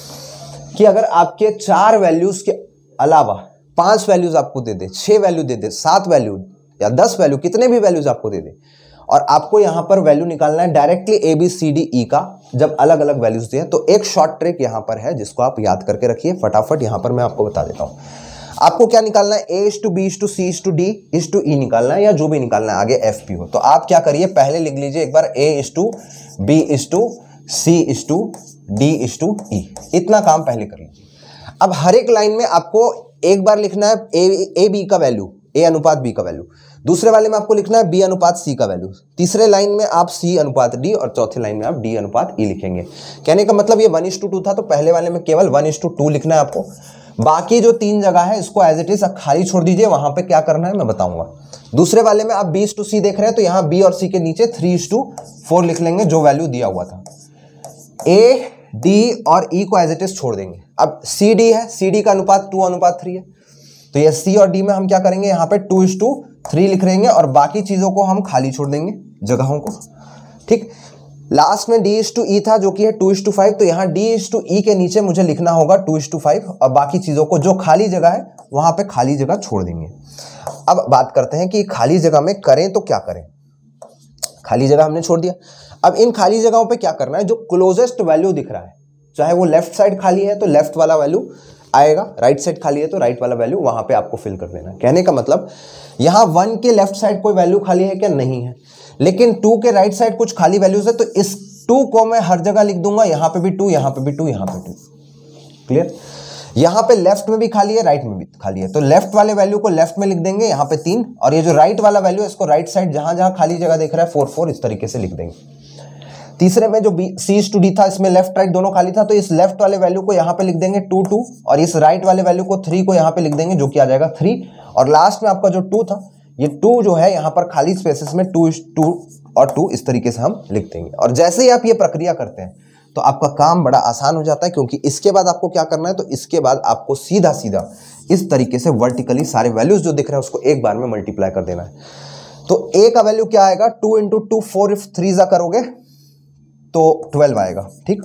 कि अगर आपके चार वैल्यूज के अलावा पांच वैल्यूज आपको दे दे, छह वैल्यू दे दे, सात वैल्यू या दस वैल्यू, कितने भी वैल्यूज आपको दे दे, और आपको यहां पर वैल्यू निकालना है directly A B C D E का, जब अलग अलग वैल्यूज दिए, तो एक शॉर्ट ट्रिक यहां पर है जिसको आप याद करके रखिए। फटाफट यहां पर मैं आपको बता देता हूं। आपको क्या निकालना है, A is to B is to C is to D is to E निकालना है, या जो भी निकालना है, आगे एफ पी हो। तो आप क्या करिए, पहले लिख लीजिए एक बार A is to B is to C is to D is to E, इतना काम पहले कर लीजिए। अब हर एक लाइन में आपको एक बार लिखना है ए ए बी का वैल्यू, ए अनुपात बी का वैल्यू, दूसरे वाले में आपको लिखना है बी अनुपात सी का वैल्यू, तीसरे लाइन में आप सी अनुपात डी, और चौथे लाइन में आप डी अनुपात ई लिखेंगे। कहने का मतलब ये वन इज टू टू था, तो पहले वाले में केवल वन इज टू टू लिखना है आपको। बाकी जो तीन जगह है इसको एज इट इज खाली छोड़ दीजिए, वहां पे क्या करना है मैं बताऊंगा। दूसरे वाले में आप बी इज टू सी देख रहे हैं, तो यहाँ बी और सी के नीचे थ्री इज टू फोर लिख लेंगे, जो वैल्यू दिया हुआ था। ए डी और ई को एज इट इज छोड़ देंगे। अब सी डी है, सी डी का अनुपात टू अनुपात थ्री है, तो ये सी और डी में हम क्या करेंगे, यहाँ पे टू इज टू थ्री लिख लेंगे, और बाकी चीजों को हम खाली छोड़ देंगे जगहों को, ठीक। लास्ट में डी इज टू ई था जो कि है टू इज टू फाइव, तो यहाँ डी इज टू ई के नीचे मुझे लिखना होगा टू इज टू फाइव, और बाकी चीजों को जो खाली जगह है वहां पे खाली जगह छोड़ देंगे। अब बात करते हैं कि खाली जगह में करें तो क्या करें। खाली जगह हमने छोड़ दिया, अब इन खाली जगहों पे क्या करना है, जो क्लोजेस्ट वैल्यू दिख रहा है, चाहे वो लेफ्ट साइड खाली है तो लेफ्ट वाला वैल्यू आएगा, राइट साइड खाली है तो राइट वाला वैल्यू वहां पे आपको फिल कर देना। कहने का मतलब यहां वन के लेफ्ट साइड कोई वैल्यू खाली है क्या, नहीं है, लेकिन टू के राइट साइड कुछ खाली वैल्यूज है, तो इस टू को मैं हर जगह लिख दूंगा, यहां पे भी टू, यहां पे भी टू, यहां पे टू। क्लियर? यहां पे लेफ्ट में भी खाली है, राइट में भी खाली है, तो लेफ्ट वाले वैल्यू को लेफ्ट में लिख देंगे, यहां पे तीन, और ये जो राइट वाला वैल्यू है इसको राइट साइड जहां जहां खाली जगह देख रहा है फोर फोर, इस तरीके से लिख देंगे। तीसरे में जो बी सी टू डी था, इसमें लेफ्ट राइट दोनों खाली था, तो इस लेफ्ट वाले वैल्यू को यहाँ पे लिख देंगे टू टू, और इस राइट वाले वैल्यू को थ्री को यहाँ पे लिख देंगे, जो कि आ जाएगा थ्री। और लास्ट में आपका जो टू था, ये टू जो है यहाँ पर खाली स्पेसेस में टू टू और टू इस तरीके से हम लिख देंगे। और जैसे ही आप ये प्रक्रिया करते हैं तो आपका काम बड़ा आसान हो जाता है, क्योंकि इसके बाद आपको क्या करना है, तो इसके बाद आपको सीधा सीधा इस तरीके से वर्टिकली सारे वैल्यूज जो दिख रहे हैं उसको एक बार में मल्टीप्लाई कर देना है। तो ए का वैल्यू क्या आएगा, two into two four, if three जा करोगे तो ट्वेल्व आएगा, ठीक।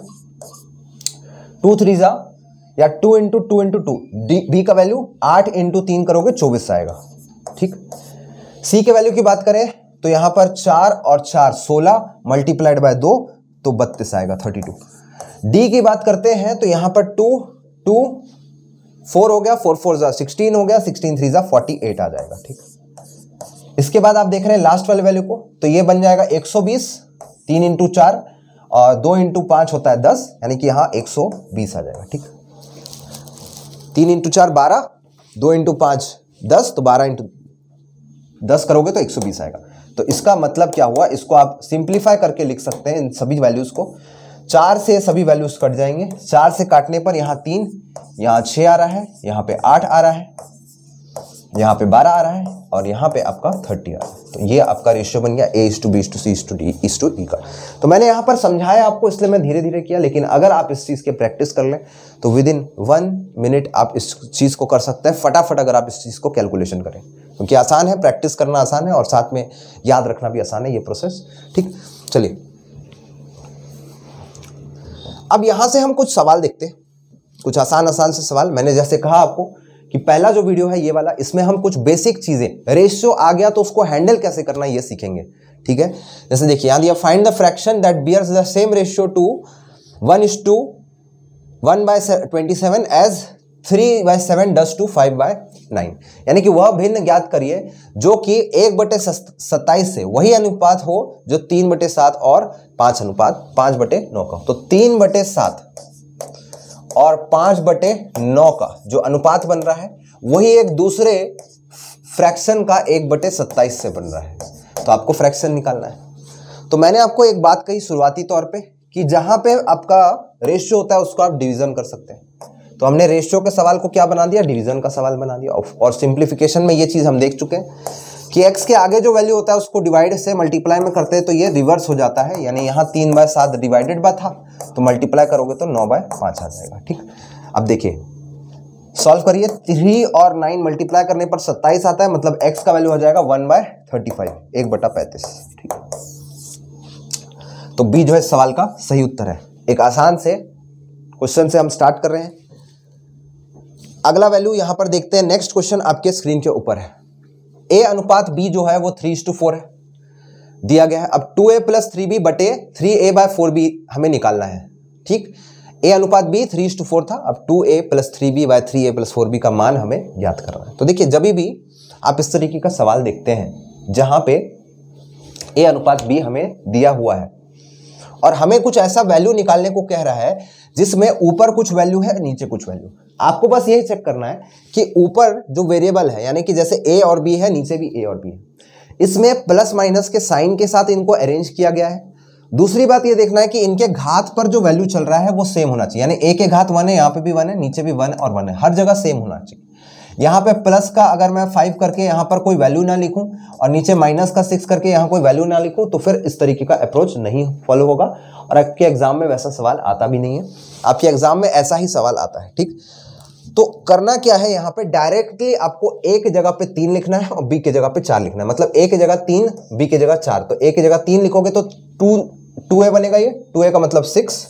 टू थ्री जा या two into two into two, B का वैल्यू आठ इंटू तीन करोगे चौबीस आएगा, ठीक। सी के वैल्यू की बात करें तो यहां पर चार और चार सोलह, मल्टीप्लाइड बाय दो तो बत्तीस आएगा, थर्टी टू। डी की बात करते हैं तो यहां पर टू टू फोर हो गया, फोर फोर जा सिक्सटीन हो गया, सिक्सटीन थ्री जा फोर्टी एट आ जाएगा, ठीक। इसके बाद आप देख रहे हैं लास्ट वाले वैल्यू को, तो ये बन जाएगा एक सौ बीस, तीन इंटू चार, और दो इंटू पाँच होता है दस, यानी कि यहाँ एक सौ बीस आ जाएगा। ठीक, तीन इंटू चार बारह, दो इंटू पाँच दस, तो बारह इंटू दस करोगे तो एक सौ बीस आएगा। तो इसका मतलब क्या हुआ, इसको आप सिंप्लीफाई करके लिख सकते हैं इन सभी वैल्यूज़ को। चार से सभी वैल्यूज़ कट जाएंगे, चार से काटने पर यहाँ तीन, यहाँ छः आ रहा है, यहाँ पे आठ आ रहा है, यहाँ पे बारह आ रहा है और यहाँ पे आपका थर्टी आ रहा है। तो ये आपका रेशियो बन गया A is to B is to C is to D is to E का। तो मैंने यहाँ पर समझाया आपको, इसलिए मैं धीरे धीरे किया, लेकिन अगर आप इस चीज़ के प्रैक्टिस कर लें तो विद इन वन मिनट आप इस चीज़ को कर सकते हैं फटाफट, अगर आप इस चीज़ को कैलकुलेशन करें, क्योंकि आसान है, प्रैक्टिस करना आसान है और साथ में याद रखना भी आसान है ये प्रोसेस। ठीक, चलिए अब यहाँ से हम कुछ सवाल देखते हैं, कुछ आसान आसान से सवाल। मैंने जैसे कहा आपको कि पहला जो वीडियो है ये वाला, इसमें हम कुछ बेसिक चीजें, रेशियो आ गया तो उसको हैंडल कैसे करना है ये सीखेंगे। ठीक है, जैसे देखिए यहाँ दिया, find the fraction that bears the same ratio to one is to one by twenty seven as three by seven does to five by nine, यानी कि वह भिन्न ज्ञात करिए जो कि एक बटे सत्ताईस से वही अनुपात हो जो तीन बटे सात और पांच अनुपात पांच बटे नौ का। तो तीन बटे सात और पांच बटे नौ का जो अनुपात बन रहा है वही एक दूसरे फ्रैक्शन का एक बटे सत्ताईस से बन रहा है। तो आपको फ्रैक्शन निकालना है। तो मैंने आपको एक बात कही शुरुआती तौर पे कि जहां पे आपका रेशियो होता है उसको आप डिवीजन कर सकते हैं। तो हमने रेशियो के सवाल को क्या बना दिया, डिवीजन का सवाल बना दिया। और सिंप्लीफिकेशन में ये चीज हम देख चुके हैं कि x के आगे जो वैल्यू होता है उसको डिवाइड से मल्टीप्लाई में करते हैं तो ये रिवर्स हो जाता है, यानी यहाँ तीन बाय सात डिवाइडेड बाय था तो मल्टीप्लाई करोगे तो नौ बाय पाँच आ जाएगा। ठीक, अब देखिए सॉल्व करिए, थ्री और नाइन मल्टीप्लाई करने पर सत्ताईस आता है, मतलब x का वैल्यू हो जाएगा वन बाय थर्टी फाइव, एक बटा पैंतीस। ठीक, तो बी जो है सवाल का सही उत्तर है। एक आसान से क्वेश्चन से हम स्टार्ट कर रहे हैं। अगला वैल्यू यहां पर देखते हैं, नेक्स्ट क्वेश्चन आपके स्क्रीन के ऊपर है। ए अनुपात बी जो है वो थ्री इज टू फोर है, दिया गया है। अब two A plus three B बटे three A by four B हमें निकालना है। ठीक, ए अनुपात B three is to four था, अब two A plus three B by three A plus four B का मान हमें ज्ञात करना है। तो देखिए जब भी आप इस तरीके का सवाल देखते हैं जहां पे ए अनुपात बी हमें दिया हुआ है और हमें कुछ ऐसा वैल्यू निकालने को कह रहा है जिसमें ऊपर कुछ वैल्यू है नीचे कुछ वैल्यू, आपको बस यही चेक करना है कि ऊपर जो वेरिएबल है यानी कि जैसे ए और बी है, नीचे भी ए और बी है, इसमें प्लस माइनस के साइन के साथ इनको अरेंज किया गया है। दूसरी बात ये देखना है कि इनके घात पर जो वैल्यू चल रहा है वो सेम होना चाहिए, यानी ए के घात वन है, यहाँ पे भी वन है, नीचे भी वन और वन है, हर जगह सेम होना चाहिए। यहाँ पे प्लस का अगर मैं फाइव करके यहाँ पर कोई वैल्यू ना लिखूं और नीचे माइनस का सिक्स करके यहाँ कोई वैल्यू ना लिखूं तो फिर इस तरीके का अप्रोच नहीं फॉलो होगा और आपके एग्जाम में वैसा सवाल आता भी नहीं है। आपके एग्जाम में ऐसा ही सवाल आता है। ठीक, तो करना क्या है, यहाँ पे डायरेक्टली आपको ए की जगह पे तीन लिखना है और बी की जगह पे चार लिखना है, मतलब ए की जगह तीन, बी की जगह चार। तो ए की जगह तीन लिखोगे तो टू टू ए बनेगा, ये टू ए का मतलब सिक्स,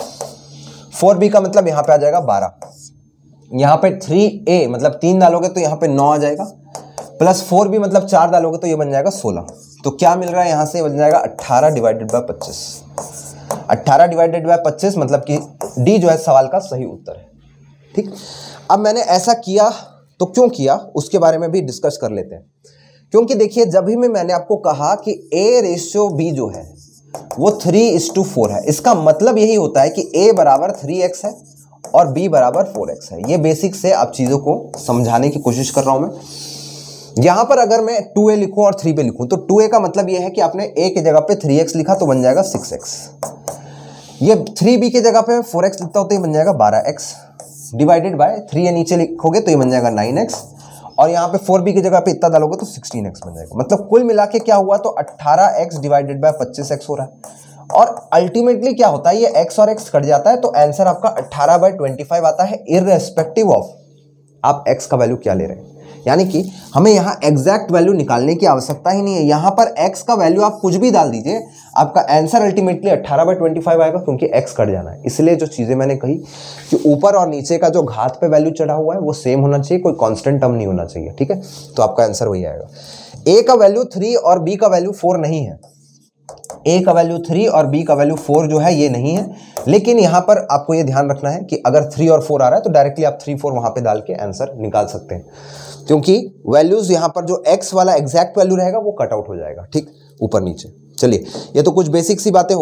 फोर बी का मतलब यहाँ पे आ जाएगा बारह, यहाँ पे थ्री ए मतलब तीन डालोगे तो यहाँ पे नौ आ जाएगा, प्लस फोर बी मतलब चार डालोगे तो ये बन जाएगा सोलह। तो क्या मिल रहा है यहाँ से, बन जाएगा अट्ठारह डिवाइडेड बाय पच्चीस। अट्ठारह डिवाइडेड बाय पच्चीस मतलब कि डी जो है सवाल का सही उत्तर है। ठीक, अब मैंने ऐसा किया तो क्यों किया उसके बारे में भी डिस्कस कर लेते हैं। क्योंकि देखिए जब भी मैं मैंने आपको कहा कि ए रेशियो बी जो है वो थ्री इज टू फोर है, इसका मतलब यही होता है कि ए बराबर थ्री एक्स है और b बराबर फोर एक्स है। ये बेसिक से आप चीज़ों को समझाने की कोशिश कर रहा हूं मैं। यहां पर अगर मैं टू ए लिखूं और थ्री पे लिखूं तो टू ए का मतलब ये है कि आपने a की जगह पे थ्री एक्स लिखा तो बन जाएगा सिक्स एक्स, ये थ्री बी की जगह पे फोर एक्स लिखता हो तो ये बन जाएगा बारह x, divided by three A नीचे लिखोगे तो ये बन जाएगा नाइन एक्स और यहाँ पे फोर बी की जगह पे इतना डालोगे तो सिक्सटीन एक्स बन जाएगा। मतलब कुल मिला के क्या हुआ, तो अट्ठारह एक्स डिवाइडेड बाय पच्चीस एक्स हो रहा है और अल्टीमेटली क्या होता है, ये x और x कट जाता है तो आंसर आपका अट्ठारह बाय ट्वेंटी फाइव आता है, इररेस्पेक्टिव ऑफ आप x का वैल्यू क्या ले रहे हैं। यानी कि हमें यहाँ एग्जैक्ट वैल्यू निकालने की आवश्यकता ही नहीं है, यहाँ पर x का वैल्यू आप कुछ भी डाल दीजिए, आपका आंसर अल्टीमेटली अट्ठारह बाय ट्वेंटी फाइव आएगा क्योंकि x कट जाना है। इसलिए जो चीज़ें मैंने कही कि ऊपर और नीचे का जो घात पे वैल्यू चढ़ा हुआ है वो सेम होना चाहिए, कोई कॉन्स्टेंट टर्म नहीं होना चाहिए। ठीक है, तो आपका आंसर वही आएगा। a का वैल्यू थ्री और b का वैल्यू फोर नहीं है, ए का वैल्यू थ्री और बी का वैल्यू फोर जो है ये नहीं है, लेकिन यहाँ पर आपको ये ध्यान रखना है कि अगर थ्री और फोर आ रहा है तो डायरेक्टली आप थ्री फोर वहाँ पे डाल के आंसर निकाल सकते हैं, क्योंकि वैल्यूज यहाँ पर जो एक्स वाला एग्जैक्ट वैल्यू रहेगा वो कट आउट हो जाएगा। ठीक, ऊपर नीचे। चलिए ये तो कुछ बेसिक सी बातें हो गई।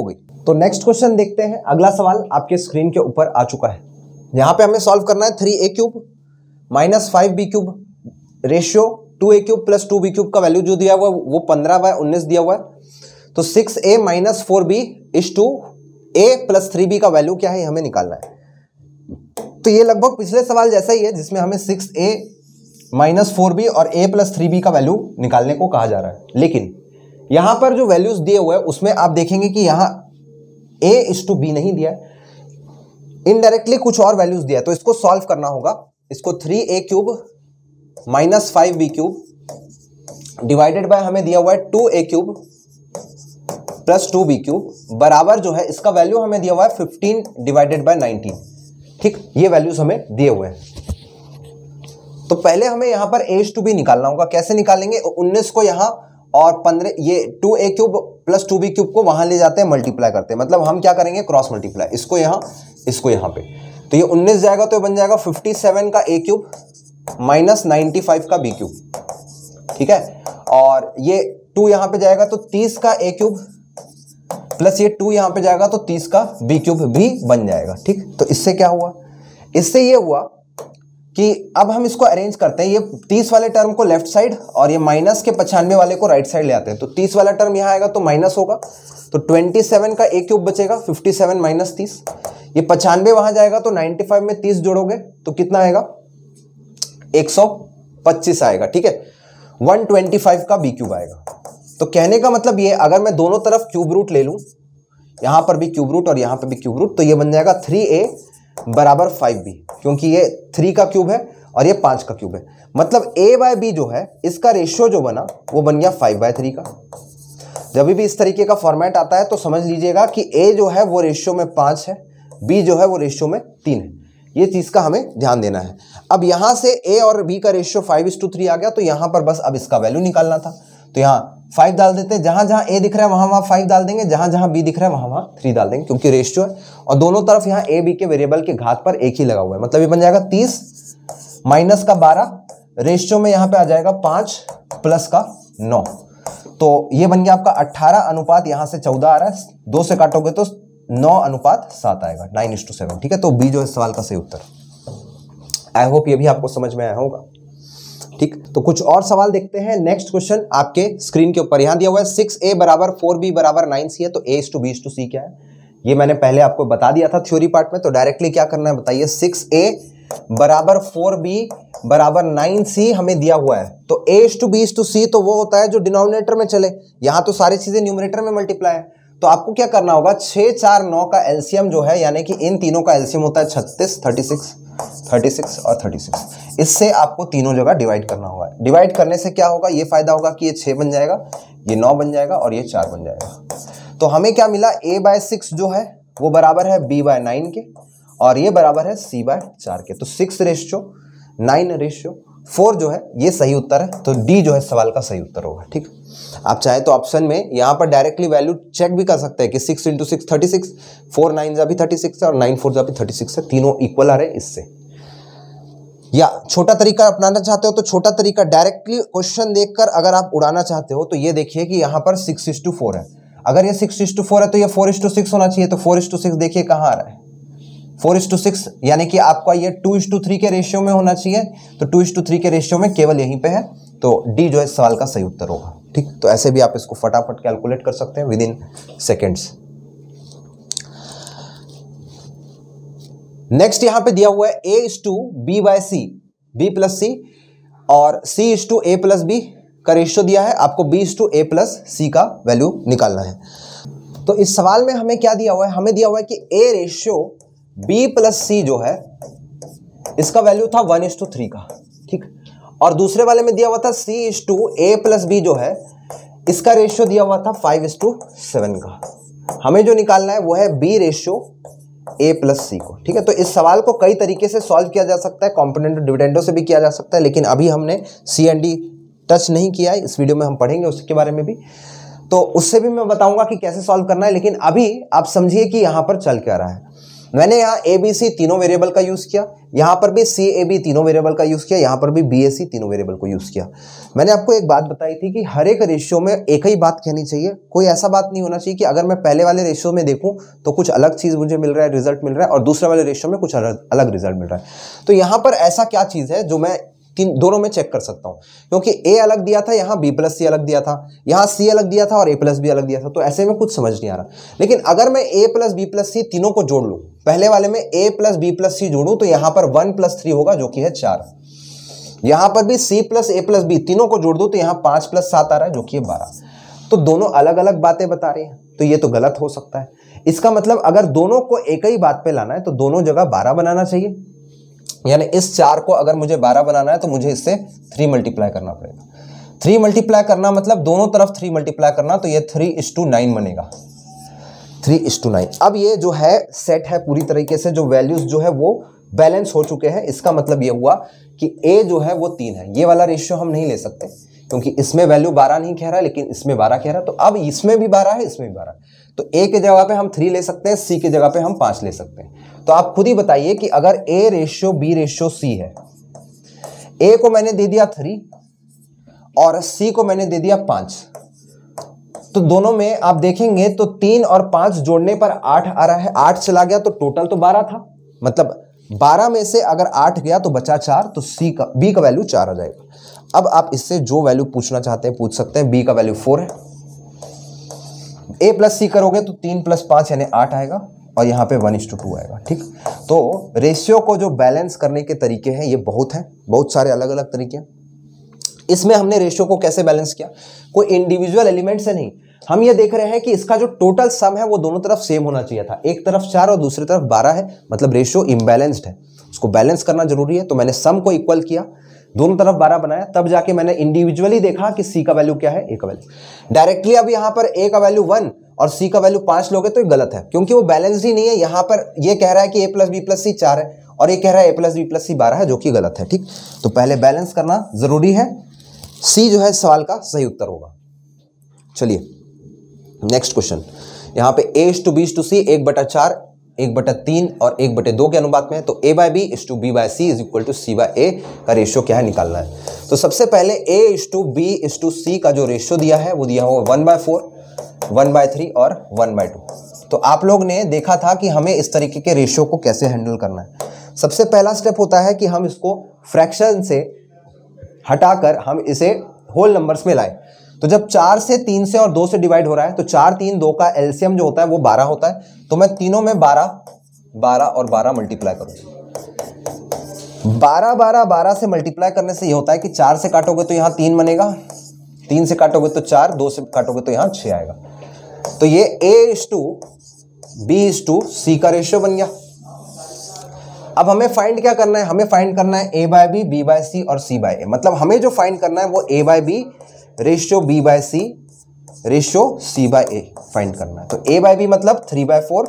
तो नेक्स्ट क्वेश्चन देखते हैं। अगला सवाल आपके स्क्रीन के ऊपर आ चुका है। यहाँ पे हमें सॉल्व करना है three A cube minus five B cube ratio two A cube plus two B cube का वैल्यू जो दिया हुआ है वो पंद्रह बाय उन्नीस दिया हुआ है। तो six A minus four B is to A plus three B का वैल्यू क्या है हमें निकालना है। तो ये लगभग पिछले सवाल जैसा ही है जिसमें हमें six A minus four B और ए प्लस थ्री बी का वैल्यू निकालने को कहा जा रहा है। लेकिन यहाँ पर जो वैल्यूज दिए हुए हैं उसमें आप देखेंगे कि यहाँ ए इज टू बी नहीं दिया है, इनडायरेक्टली कुछ और वैल्यूज दिया है। तो इसको सॉल्व करना होगा। इसको three A cube minus five B cube divided by हमें दिया हुआ है two A cube plus two B cube बराबर जो है इसका वैल्यू हमें दिया हुआ है फिफ्टीन डिवाइडेड बाय नाइनटीन। ठीक, ये वैल्यूज हमें दिए हुए हैं। तो पहले हमें यहां पर ए टू बी निकालना होगा। कैसे निकालेंगे? उन्नीस को यहां और पंद्रह, ये two A cube plus two B cube को वहां ले जाते हैं, मल्टीप्लाई करते हैं। मतलब हम क्या करेंगे? क्रॉस मल्टीप्लाई, इसको यहां इसको यहां पे। तो ये उन्नीस जाएगा तो ये बन जाएगा फिफ्टी सेवन का A cube minus ninety five का बी क्यूब। ठीक है, और ये टू यहां पे जाएगा तो तीस का ए क्यूब प्लस ये टू यहां पे जाएगा तो तीस का बी क्यूब भी बन जाएगा। ठीक, तो इससे क्या हुआ? इससे ये हुआ कि अब हम इसको अरेंज करते हैं। ये तीस वाले टर्म को लेफ्ट साइड और ये माइनस के पचानवे वाले को राइट साइड ले आते हैं। तो तीस वाला टर्म यहाँ आएगा तो माइनस होगा, तो ट्वेंटी सेवन का ए क्यूब बचेगा, फिफ्टी सेवन माइनस तीस। ये पचानवे वहां जाएगा तो नाइन्टी फाइव में तीस जोड़ोगे तो कितना आएगा? एक सौ पच्चीस आएगा। ठीक है, वन ट्वेंटी फाइव का बी क्यूब आएगा। तो कहने का मतलब ये, अगर मैं दोनों तरफ क्यूब रूट ले लूं, यहां पर भी क्यूब रूट और यहां पर भी क्यूब रूट, तो ये बन जाएगा थ्री ए बराबर फाइव बी, क्योंकि ये थ्री का क्यूब है और ये पांच का क्यूब है। मतलब a बाय बी जो है इसका रेशियो जो बना वो बन गया फाइव बाय थ्री का। जब भी इस तरीके का फॉर्मेट आता है तो समझ लीजिएगा कि a जो है वो रेशियो में पांच है, b जो है वो रेशियो में तीन है। ये चीज का हमें ध्यान देना है। अब यहां से a और b का ratio five is to three आ गया, तो यहां पर बस अब इसका वैल्यू निकालना था। तो यहाँ फाइव डाल देते हैं, जहां जहां a दिख रहा है वहां वहां फाइव डाल देंगे, जहां जहां b दिख रहा है वहां वहां थ्री डाल देंगे, क्योंकि रेशियो है और दोनों तरफ यहाँ a b के वेरिएबल के घात पर एक ही लगा हुआ है। मतलब ये बन जाएगा तीस माइनस का बारह, रेशियो में यहाँ पे आ जाएगा पांच प्लस का नौ। तो ये बन गया आपका अट्ठारह अनुपात यहाँ से चौदह आ रहा है, दो से काटोगे तो नौ अनुपात सात आएगा, नाइन इज टू सेवन। ठीक है, तो बी जो है सवाल का सही उत्तर। आई होप ये भी आपको समझ में आया होगा। ठीक, तो कुछ और सवाल देखते हैं। नेक्स्ट क्वेश्चन आपके स्क्रीन के ऊपर यहां दिया हुआ है सिक्स ए बराबर फोर बी बराबर नाइन सी है। तो A is to B is to C क्या है? ये मैंने पहले आपको बता दिया था थ्योरी पार्ट में। तो डायरेक्टली क्या करना है बताइए? सिक्स ए बराबर फोर बी बराबर नाइन सी हमें दिया हुआ है। तो A is to B is to C तो वो होता है जो डिनोमिनेटर में चले, यहां तो सारी चीजें न्यूमरेटर में मल्टीप्लाई है। तो आपको क्या करना होगा? छह चार नौ का एलसीएम जो है, यानी कि इन तीनों का एलसीएम होता है छत्तीस, थर्टी सिक्स, थर्टी सिक्स और थर्टी सिक्स। इससे आपको तीनों जगह डिवाइड करना होगा। डिवाइड करने से क्या होगा? ये फायदा होगा कि ये छह बन जाएगा, ये नौ बन जाएगा और ये चार बन जाएगा। तो हमें क्या मिला? a बाय सिक्स जो है वो बराबर है b बाय नाइन के और ये बराबर है c बाय चार के। तो six ratio nine ratio four जो है ये सही उत्तर है। तो डी जो है सवाल का सही उत्तर होगा। ठीक, आप चाहे तो ऑप्शन में यहाँ पर डायरेक्टली वैल्यू चेक भी कर सकते हैं कि six into six thirty six, four nine जा भी थर्टी सिक्स है और नाइन फोर जा भी थर्टी सिक्स है, तीनों इक्वल आ रहे हैं इससे। या छोटा तरीका अपनाना चाहते हो तो छोटा तरीका, डायरेक्टली क्वेश्चन देखकर अगर आप उड़ाना चाहते हो तो ये देखिए कि यहाँ पर सिक्स इज टू फोर है। अगर ये सिक्स इज टू फोर है तो ये फोर इज टू सिक्स होना चाहिए। तो फोर इज टू सिक्स देखिए कहाँ आ रहा है? फोर इज टू सिक्स, यानी कि आपका ये टू इज टू थ्री के रेशियो में होना चाहिए। तो टू इज टू थ्री के रेशियो में केवल यहीं पे है। तो डी जो है सवाल का सही उत्तर होगा। ठीक, तो ऐसे भी आप इसको फटाफट कैलकुलेट कर सकते हैं विद इन सेकेंड्स। नेक्स्ट यहां पे दिया हुआ है a is to B by C, B plus C, और c is to A plus B का रेशियो दिया है। आपको b is to A plus सी का वैल्यू निकालना है। तो इस सवाल में हमें क्या दिया हुआ है? हमें दिया हुआ है कि a ratio b plus C जो है इसका वैल्यू था वन इज टू थ्री का। ठीक, और दूसरे वाले में दिया हुआ था c is to A plus B जो है इसका रेशियो दिया हुआ था फाइव इज टू सेवन का। हमें जो निकालना है वो है b ratio a plus C को। ठीक है, तो इस सवाल को कई तरीके से सॉल्व किया जा सकता है, कॉम्पोनेंट डिविडेंडो से भी किया जा सकता है, लेकिन अभी हमने सी एंड डी टच नहीं किया है। इस वीडियो में हम पढ़ेंगे उसके बारे में भी, तो उससे भी मैं बताऊंगा कि कैसे सॉल्व करना है। लेकिन अभी आप समझिए कि यहाँ पर चल क्या रहा है। मैंने यहाँ ए बी सी तीनों वेरिएबल का यूज किया, यहाँ पर भी सी ए बी तीनों वेरिएबल का यूज किया, यहाँ पर भी बी ए सी तीनों वेरिएबल को यूज किया। मैंने आपको एक बात बताई थी कि हर एक रेशियो में एक ही बात कहनी चाहिए, कोई ऐसा बात नहीं होना चाहिए कि अगर मैं पहले वाले रेशियो में देखूं तो कुछ अलग चीज मुझे मिल रहा है, रिजल्ट मिल रहा है, और दूसरे वाले रेशियो में कुछ अलग अलग रिजल्ट मिल रहा है। तो यहाँ पर ऐसा क्या चीज है जो मैं तीन दोनों में चेक कर सकता हूं, क्योंकि ए अलग दिया था, यहाँ बी प्लस सी अलग दिया था, यहाँ सी अलग दिया था और ए प्लस बी अलग दिया था, तो ऐसे में कुछ समझ नहीं आ रहा। लेकिन अगर मैं A plus B plus C तीनों को जोड़ लूं, पहले वाले में A plus B plus C जोड़ूं तो यहाँ पर वन प्लस थ्री होगा जो कि है चार, यहाँ पर भी C plus A plus B तीनों को जोड़ दूं तो यहाँ पांच प्लस सात आ रहा है जो कि है बारह। तो दोनों अलग अलग बातें बता रहे हैं, तो ये तो गलत हो सकता है। इसका मतलब अगर दोनों को एक ही बात पे लाना है तो दोनों जगह बारह बनाना चाहिए, यानी इस चार को अगर मुझे बारह बनाना है तो मुझे इससे थ्री मल्टीप्लाई करना पड़ेगा। थ्री मल्टीप्लाई करना मतलब दोनों तरफ थ्री मल्टीप्लाई करना, तो ये थ्री इस टू नाइन बनेगा, थ्री इस टू नाइन। अब ये जो है सेट है पूरी तरीके से, जो वैल्यूज जो है वो बैलेंस हो चुके हैं। इसका मतलब ये हुआ कि ए जो है वो तीन है। ये वाला रेशियो हम नहीं ले सकते क्योंकि इसमें वैल्यू बारह नहीं कह रहा है लेकिन इसमें बारह कह रहा है, तो अब इसमें भी बारह है इसमें भी बारह है, तो ए के जगह पे हम थ्री ले सकते हैं, सी के जगह पे हम पांच ले सकते हैं। तो आप खुद ही बताइए कि अगर A ratio B ratio C है, ए को मैंने दे दिया थ्री और सी को मैंने दे दिया पांच, तो दोनों में आप देखेंगे तो तीन और पांच जोड़ने पर आठ आ रहा है, आठ चला गया तो टोटल तो बारह था, मतलब बारह में से अगर आठ गया तो बचा चार, तो सी का बी का वैल्यू चार आ जाएगा। अब आप इससे जो वैल्यू पूछना चाहते हैं पूछ सकते हैं। बी का वैल्यू फोर है, ए प्लस सी करोगे तो तीन प्लस पांच यानी आठ आएगा और यहाँ पे वन इज टू टू आएगा। ठीक, तो रेशियो को जो बैलेंस करने के तरीके हैं ये बहुत हैं, बहुत सारे अलग अलग तरीके हैं। इसमें हमने रेशियो को कैसे बैलेंस किया, कोई इंडिविजुअल एलिमेंट से नहीं, हम ये देख रहे हैं कि इसका जो टोटल सम है वो दोनों तरफ सेम होना चाहिए था। एक तरफ चार और दूसरी तरफ बारह है, मतलब रेशियो इम्बैलेंस्ड है, उसको बैलेंस करना जरूरी है। तो मैंने सम को इक्वल किया, दोनों तरफ बारह बनाया, तब जाके मैंने इंडिविजुअली देखा कि सी का वैल्यू क्या है, ए का वैल्यू। डायरेक्टली अब यहाँ पर ए का वैल्यू वन और सी का वैल्यू पांच लोगे तो ये गलत है, क्योंकि वो बैलेंस्ड ही नहीं है। यहाँ पर ये कह रहा है कि A plus B plus C चार है और ये कह रहा है A plus B plus C बारह है, जो कि गलत है। ठीक, तो पहले बैलेंस करना जरूरी है। सी जो है सवाल का सही उत्तर होगा। चलिए नेक्स्ट क्वेश्चन, यहाँ पे A is to B is to C एक बटा चार, एक बटा तीन और एक बटे दो के अनुपात में है, तो A by B is to B by C is equal to C by A का रेशियो क्या है निकालना है। तो सबसे पहले A is to B is to C का जो रेशियो दिया है वो दिया होगा one by four, one by three और वन बाय टू। तो आप लोग ने देखा था कि हमें इस तरीके के रेशियो को कैसे हैंडल करना है। सबसे पहला स्टेप होता है कि हम इसको फ्रैक्शन से हटाकर हम इसे होल नंबर्स में लाएं। तो जब चार से, तीन से और दो से डिवाइड हो रहा है तो चार तीन दो का एलसीएम जो होता है वो बारह होता है, तो मैं तीनों में बारह बारह और बारह मल्टीप्लाई करूंगा। बारह बारह बारह से मल्टीप्लाई करने से ये होता है कि चार से काटोगे तो यहाँ तीन बनेगा, तीन से काटोगे तो चार, दो से काटोगे तो यहाँ छह आएगा। तो ये A is to B is to C का रेशियो बन गया। अब हमें फाइंड क्या करना है, हमें फाइंड करना है A by B, B by C और सी बाय ए। मतलब हमें जो फाइंड करना है वो A by B ratio B by C ratio C by A find करना है। तो ए बाय बी मतलब थ्री बाय फोर,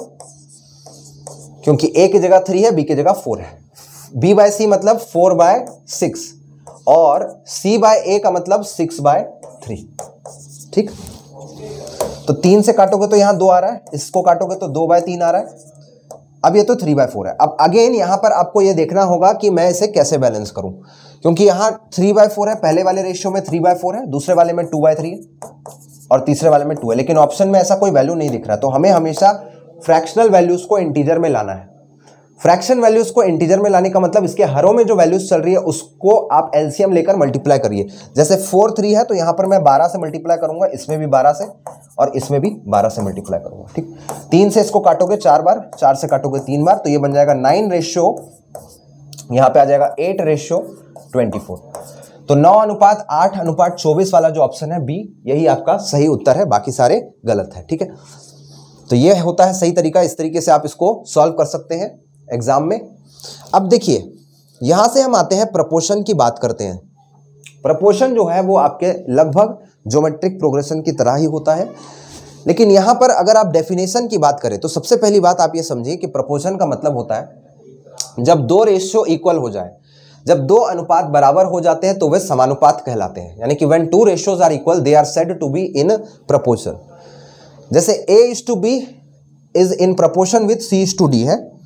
क्योंकि ए की जगह थ्री है, बी की जगह फोर है। बी बाय सी मतलब फोर बाय सिक्स और सी बाय ए का मतलब सिक्स बाय थ्री। ठीक, तो तीन से काटोगे तो यहां दो आ रहा है, इसको काटोगे तो दो बाय तीन आ रहा है। अब ये तो थ्री बाय फोर है। अब अगेन यहां पर आपको ये देखना होगा कि मैं इसे कैसे बैलेंस करूं, क्योंकि यहां थ्री बाय फोर है, पहले वाले रेशियो में थ्री बाय फोर है, दूसरे वाले में टू बाय थ्री है और तीसरे वाले में टू है, लेकिन ऑप्शन में ऐसा कोई वैल्यू नहीं दिख रहा। तो हमें हमेशा फ्रैक्शनल वैल्यूज को इंटीजर में लाना है। फ्रैक्शन वैल्यूज को इंटीजर में लाने का मतलब इसके हरों में जो वैल्यूज चल रही है उसको आप एलसीएम लेकर मल्टीप्लाई करिए। जैसे फोर थ्री है तो यहां पर मैं बारह से मल्टीप्लाई करूंगा, इसमें भी बारह से और इसमें भी बारह से मल्टीप्लाई करूंगा। ठीक, तीन से इसको काटोगे चार बार, चार से काटोगे तीन बार, तो ये बन जाएगा नाइन रेशियो, यहां पे आ जाएगा एट रेशियो ट्वेंटी फोर। तो नौ अनुपात आठ अनुपात चौबीस वाला जो ऑप्शन है बी, यही आपका सही उत्तर है, बाकी सारे गलत है। ठीक है, तो ये होता है सही तरीका, इस तरीके से आप इसको सॉल्व कर सकते हैं एग्जाम में। अब देखिए यहां से हम आते हैं प्रपोर्शन की बात करते हैं। प्रपोर्शन जो है वो आपके लगभग ज्योमेट्रिक प्रोग्रेशन की तरह ही होता है, लेकिन यहां पर अगर आप डेफिनेशन की बात करें तो सबसे पहली बात आप ये समझिए कि प्रपोर्शन का मतलब होता है जब दो रेशियो इक्वल हो जाए, जब दो अनुपात बराबर हो जाते हैं तो वे समानुपात कहलाते हैं। यानी कि when two ratios are equal they are said to be in proportion. जैसे a is to B is in proportion with c is to d है,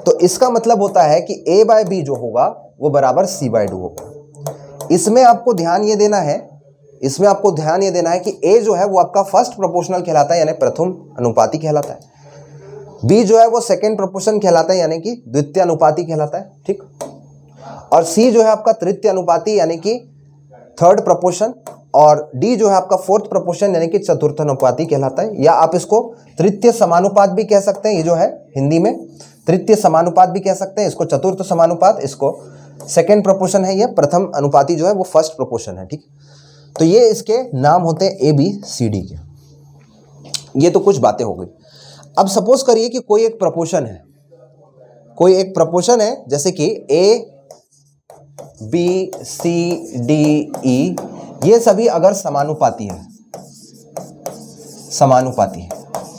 तो इसका मतलब होता है कि ए बाय बी जो होगा वो बराबर सी बाय डू होगा। इसमें आपको ध्यान ये देना है इसमें आपको ध्यान ये देना है कि ए जो है वो आपका फर्स्ट प्रोपोर्शनल कहलाता है यानी प्रथम अनुपाती कहलाता है। बी जो है वो सेकेंड प्रोपोर्शन कहलाता है यानी कि द्वितीय अनुपाती कहलाता है, ठीक। और सी जो है आपका तृतीय अनुपाती यानी कि थर्ड प्रोपोर्शन, और डी जो है आपका फोर्थ प्रोपोर्शन यानी कि चतुर्थ अनुपाती कहलाता है, या आप इसको तृतीय समानुपात भी कह सकते हैं। ये जो है हिंदी में तृतीय समानुपात भी कह सकते हैं, इसको चतुर्थ समानुपात, इसको सेकेंड प्रोपोर्शन है, ये प्रथम अनुपाती जो है वो फर्स्ट प्रोपोर्शन है, ठीक। तो ये इसके नाम होते हैं ए बी सी डी के। ये तो कुछ बातें हो गई। अब सपोज करिए कि कोई एक प्रोपोर्शन है कोई एक प्रोपोर्शन है जैसे कि ए बी सी डी ई, ये सभी अगर समानुपाती है समानुपाती है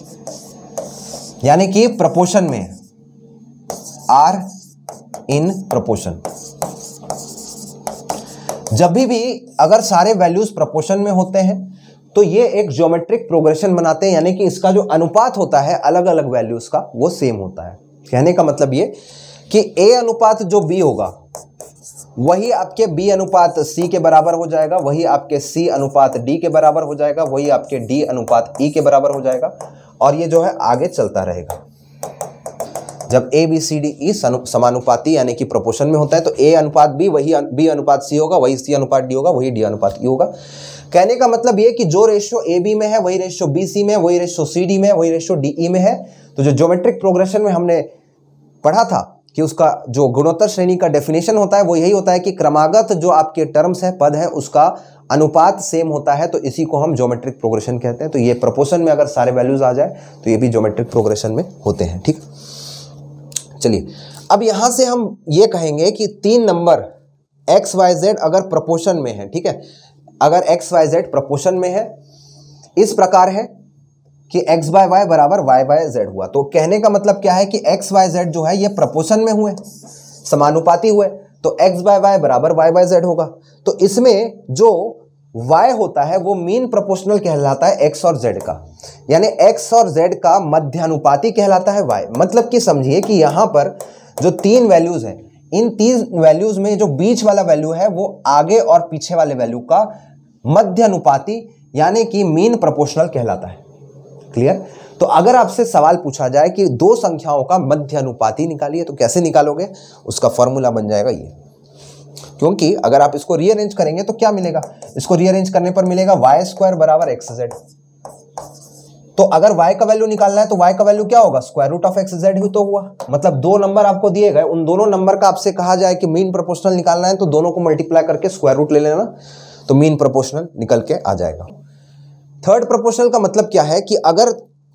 यानी कि प्रोपोर्शन में आर इन प्रोपोर्शन, जब भी भी अगर सारे वैल्यूज प्रोपोर्शन में होते हैं तो ये एक ज्योमेट्रिक प्रोग्रेशन बनाते हैं, यानी कि इसका जो अनुपात होता है अलग अलग वैल्यूज का वो सेम होता है। कहने का मतलब ये कि ए अनुपात जो बी होगा वही आपके बी अनुपात सी के बराबर हो जाएगा, वही आपके सी अनुपात डी के बराबर हो जाएगा, वही आपके डी अनुपात ई के बराबर हो जाएगा, और ये जो है आगे चलता रहेगा। जब ए बी सी डी ई समानुपाती यानी कि प्रोपोर्शन में होता है तो ए अनुपात बी वही बी अनुपात सी होगा, वही सी अनुपात डी होगा, वही डी अनुपात ई होगा। कहने का मतलब ये कि जो रेशियो ए बी में है वही रेशियो बी सी में, वही रेशियो सी डी में, वही रेशियो डी ई में है। तो जो ज्योमेट्रिक प्रोग्रेशन में हमने पढ़ा था कि उसका जो गुणोत्तर श्रेणी का डेफिनेशन होता है वो यही होता है कि क्रमागत जो आपके टर्म्स है, पद है, उसका अनुपात सेम होता है, तो इसी को हम ज्योमेट्रिक प्रोग्रेशन कहते हैं। तो ये प्रोपोर्शन में अगर सारे वैल्यूज आ जाए तो ये भी ज्योमेट्रिक प्रोग्रेशन में होते हैं, ठीक। चलिए अब यहां से हम ये कहेंगे कि तीन नंबर एक्स वाई जेड अगर प्रोपोर्शन में है, ठीक है, अगर एक्स वाई जेड प्रोपोर्शन में है, इस प्रकार है कि एक्स बाय वाई बराबर वाई बाय जेड हुआ। तो कहने का मतलब क्या है कि एक्स वाई जेड जो है ये प्रोपोर्शन में हुए, समानुपाती हुए, तो एक्स बाय वाई बराबर वाई बाय जेड होगा। तो इसमें जो y होता है वो मीन प्रोपोर्शनल कहलाता है x और z का, यानी x और z का मध्यानुपाती कहलाता है y। मतलब कि समझिए कि यहां पर जो तीन वैल्यूज हैं, इन तीन वैल्यूज में जो बीच वाला वैल्यू है वो आगे और पीछे वाले वैल्यू का मध्यानुपाती यानी कि मीन प्रोपोर्शनल कहलाता है। क्लियर? तो अगर आपसे सवाल पूछा जाए कि दो संख्याओं का मध्यानुपाती निकालिए तो कैसे निकालोगे, उसका फॉर्मूला बन जाएगा ये। क्योंकि अगर आप इसको रीअरेंज करेंगे तो क्या मिलेगा, इसको रीअरेंज करने पर मिलेगा वाई स्क्वायर बराबर एक्स जेड। तो अगर y का वैल्यू निकालना है तो y का वैल्यू क्या होगा, square root of X Z ही तो हुआ। मतलब दो नंबर आपको दिए गए, उन दोनों नंबर का आपसे कहा जाए कि मीन प्रोपोर्शनल निकालना है तो दोनों को मल्टीप्लाई करके स्क्वायर रूट ले लेना, तो मीन प्रोपोर्शनल निकल के आ जाएगा। थर्ड प्रोपोर्शनल का मतलब क्या है कि अगर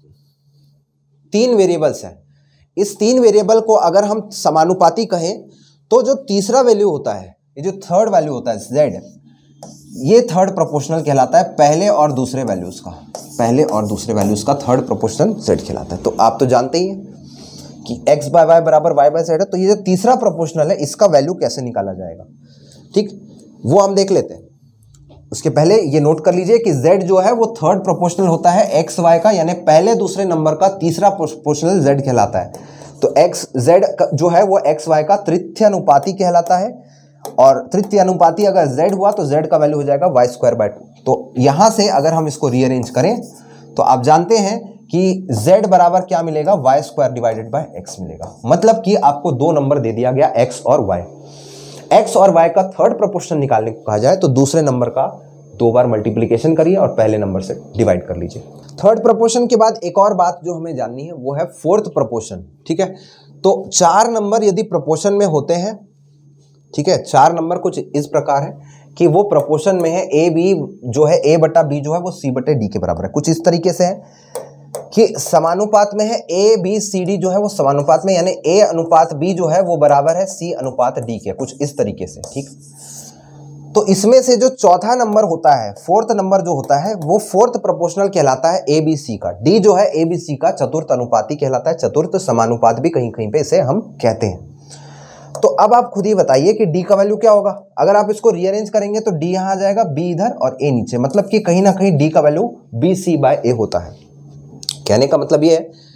तीन वेरिएबल्स हैं, इस तीन वेरिएबल को अगर हम समानुपाती कहें तो जो तीसरा वैल्यू होता है, ये जो थर्ड वैल्यू होता है z, ये थर्ड प्रोपोर्शनल कहलाता है पहले और दूसरे वैल्यूज का, पहले और दूसरे वैल्यूज का थर्ड प्रोपोर्शनल z कहलाता है। तो आप तो जानते ही हैं कि x बाय वाई बराबर वाई बाय जेड है, तो ये जो तीसरा प्रोपोर्शनल है इसका वैल्यू कैसे निकाला जाएगा, ठीक, वो हम देख लेते हैं। उसके पहले ये नोट कर लीजिए कि z जो है वो थर्ड प्रोपोर्शनल होता है x y का, यानी पहले दूसरे नंबर का तीसरा प्रोपोर्शनल z कहलाता है। तो x z जो है वो x y का तृतीय अनुपाती कहलाता है, और तृतीय अनुपाती अगर z हुआ तो z का वैल्यू हो जाएगा वाई स्क्वायर बाय टू। तो यहां से अगर हम इसको रीअरेंज करें तो आप जानते हैं कि z बराबर क्या मिलेगा, Y square divided by x मिलेगा। मतलब कि आपको दो नंबर दे दिया गया x और y, x और y का थर्ड प्रोपोर्शन निकालने को कहा जाए तो दूसरे नंबर का दो बार मल्टीप्लिकेशन करिए और पहले नंबर से डिवाइड कर लीजिए। थर्ड प्रोपोर्शन के बाद एक और बात जो हमें जाननी है वो है फोर्थ प्रोपोर्शन, ठीक है। तो चार नंबर यदि प्रोपोर्शन में होते हैं, ठीक है, चार नंबर कुछ इस प्रकार है कि वो प्रोपोर्शन में है, ए बी जो है ए बटा बी जो है वो सी बटे डी के बराबर है। कुछ इस तरीके से है कि समानुपात में है, ए बी सी डी जो है वो समानुपात में, यानी ए अनुपात बी जो है वो बराबर है सी अनुपात डी के, कुछ इस तरीके से, ठीक। तो इसमें से जो चौथा नंबर होता है, फोर्थ नंबर जो होता है वो फोर्थ प्रोपोर्शनल कहलाता है ए बी सी का। डी जो है ए बी सी का चतुर्थ अनुपाती कहलाता है, चतुर्थ समानुपात भी कहीं कहीं पे इसे हम कहते हैं। तो अब आप खुद ही बताइए कि डी का वैल्यू क्या होगा। अगर आप इसको रीअरेंज करेंगे तो डी यहां आ जाएगा, बी इधर और ए नीचे, मतलब कि कहीं ना कहीं डी का value B C by A होता है। कहने का मतलब ये है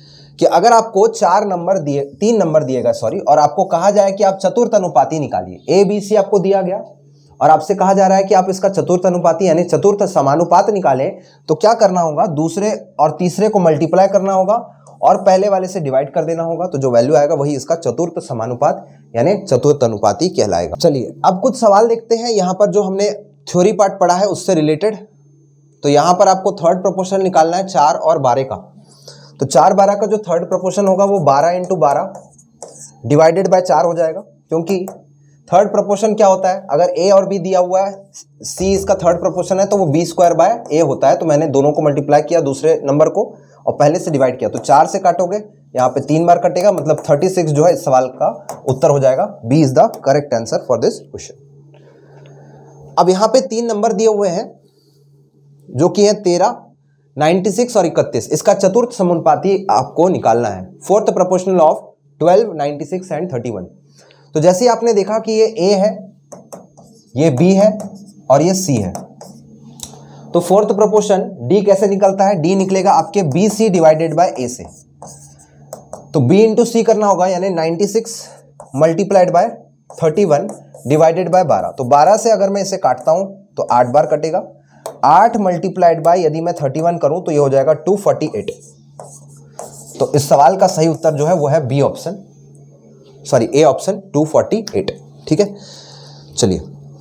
कि अगर आपको चार नंबर दिए, तीन नंबर दिएगा सॉरी, और आपको कहा जाए कि आप चतुर्थ अनुपाती निकालिए, ए बी सी आपको दिया गया और आपसे कहा जा रहा है कि आप इसका चतुर्थ अनुपाती यानी चतुर्थ समानुपात निकालें, तो क्या करना होगा, दूसरे और तीसरे को मल्टीप्लाई करना होगा और पहले वाले से डिवाइड कर देना होगा, तो जो वैल्यू आएगा वही इसका चतुर्थ समानुपात यानी चतुर्थ अनुपाती कहलाएगा। चलिए अब कुछ सवाल देखते हैं यहाँ पर जो हमने थ्योरी पार्ट पढ़ा है उससे रिलेटेड। तो यहाँ पर आपको थर्ड प्रोपोर्शन निकालना है चार और बारह का। तो चार बारह का जो थर्ड प्रोपोर्शन होगा वो बारह इंटू बारह डिवाइडेड बाय चार हो जाएगा, क्योंकि थर्ड प्रोपोर्शन क्या होता है, अगर ए और बी दिया हुआ है, सी इसका थर्ड प्रोपोर्शन है, तो वो बी स्क्वायर बाय ए होता है। तो मैंने दोनों को मल्टीप्लाई किया दूसरे नंबर को और पहले से डिवाइड किया, तो चार से काटोगे यहाँ पे तीन बार कटेगा, मतलब थर्टी सिक्स जो है इस सवाल का उत्तर हो जाएगा। B is the correct answer for this question. अब यहाँ पे तीन नंबर दिए हुए हैं जो कि है तेरह, नाइन्टी सिक्स और इकतीस। इसका चतुर्थ समानुपाती आपको निकालना है, fourth proportional of twelve, ninety six and thirty one. तो जैसे ही आपने देखा कि ये ए है, ये बी है और ये सी है, तो फोर्थ प्रोपोर्शन डी कैसे निकलता है, डी निकलेगा आपके B C divided by A से। तो बी इंटू सी करना होगा, यानी ninety six multiplied by thirty one divided by बारह। तो बारह से अगर मैं इसे काटता हूं तो आठ बार कटेगा, आठ मल्टीप्लाइड बाय यदि मैं थर्टी वन करूं तो ये हो जाएगा टू फोर्टी एट। तो इस सवाल का सही उत्तर जो है वो है B option, sorry A option two forty eight. ठीक है, चलिए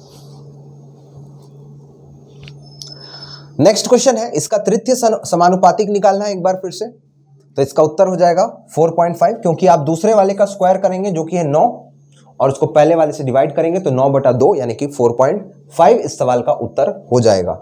नेक्स्ट क्वेश्चन है, इसका तृतीय समानुपातिक निकालना है एक बार फिर से। तो इसका उत्तर हो जाएगा फोर पॉइंट फाइव, क्योंकि आप दूसरे वाले का स्क्वायर करेंगे जो कि है नौ और उसको पहले वाले से डिवाइड करेंगे तो नौ बटा दो यानी कि फोर पॉइंट फाइव इस सवाल का उत्तर हो जाएगा।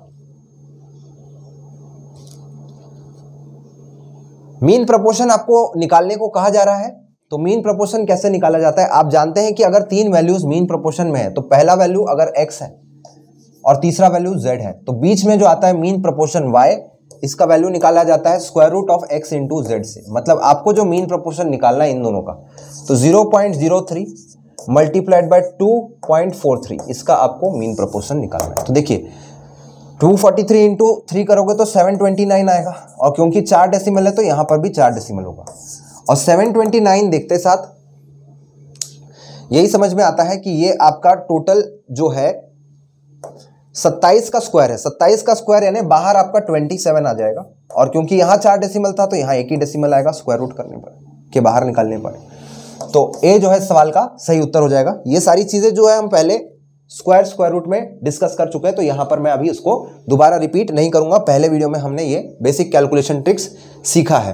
मीन प्रोपोर्शन आपको निकालने को कहा जा रहा है। तो मीन प्रोपोर्शन कैसे निकाला जाता है, आप जानते हैं कि अगर तीन वैल्यूज मीन प्रोपोर्शन में है तो पहला वैल्यू अगर x है और तीसरा वैल्यू z है, तो बीच में जो आता है मीन प्रोपोर्शन y, इसका वैल्यू निकाला जाता है square root of x into Z से। मतलब आपको जो मीन प्रोपोर्शन निकालना है इन दोनों का, तो zero point zero three multiplied by two point four three, इसका आपको मीन प्रोपोर्शन निकालना है। तो देखिए two forty three into three करोगे तो सेवन ट्वेंटी नाइन आएगा, और क्योंकि चार डेसिमल है तो यहां पर भी चार डेसिमल होगा। और सेवन ट्वेंटी नाइन देखते साथ यही समझ में आता है कि ये आपका टोटल जो है सत्ताईस का स्क्वायर है। सत्ताईस का स्क्वायर यानी बाहर आपका सत्ताईस आ जाएगा, और क्योंकि यहाँ चार डेसिमल था तो यहाँ एक ही डेसिमल आएगा स्क्वायर रूट करने पर, के बाहर निकालने पर। तो ए जो है सवाल का सही उत्तर हो जाएगा। ये सारी चीजें जो है हम पहले स्क्वायर स्क्वायर रूट में डिस्कस कर चुके हैं, तो यहाँ पर मैं अभी इसको दोबारा रिपीट नहीं करूंगा। पहले वीडियो में हमने ये बेसिक कैलकुलेशन ट्रिक्स सीखा है।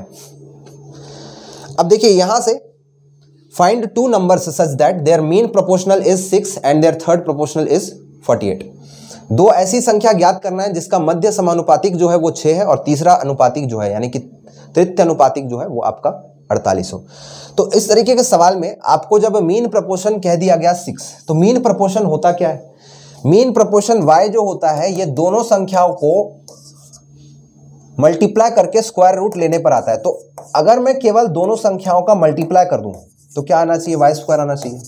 अब देखिए यहां से find two numbers such that their mean proportional is six and their third proportional is forty eight. दो ऐसी संख्या ज्ञात करना है जिसका मध्य समानुपातिक जो है वो छह है और तीसरा अनुपातिक जो है यानी कि तृतीय अनुपातिक जो है वो आपका अड़तालीस हो। तो इस तरीके के सवाल में आपको जब मीन प्रोपोर्शन कह दिया गया सिक्स, तो मीन प्रोपोर्शन होता क्या है, मीन प्रोपोर्शन y जो होता है ये दोनों संख्याओं को मल्टीप्लाई करके स्क्वायर रूट लेने पर आता है। तो अगर मैं केवल दोनों संख्याओं का मल्टीप्लाई कर दूं तो क्या आना चाहिए, वाई स्क्वायर आना चाहिए।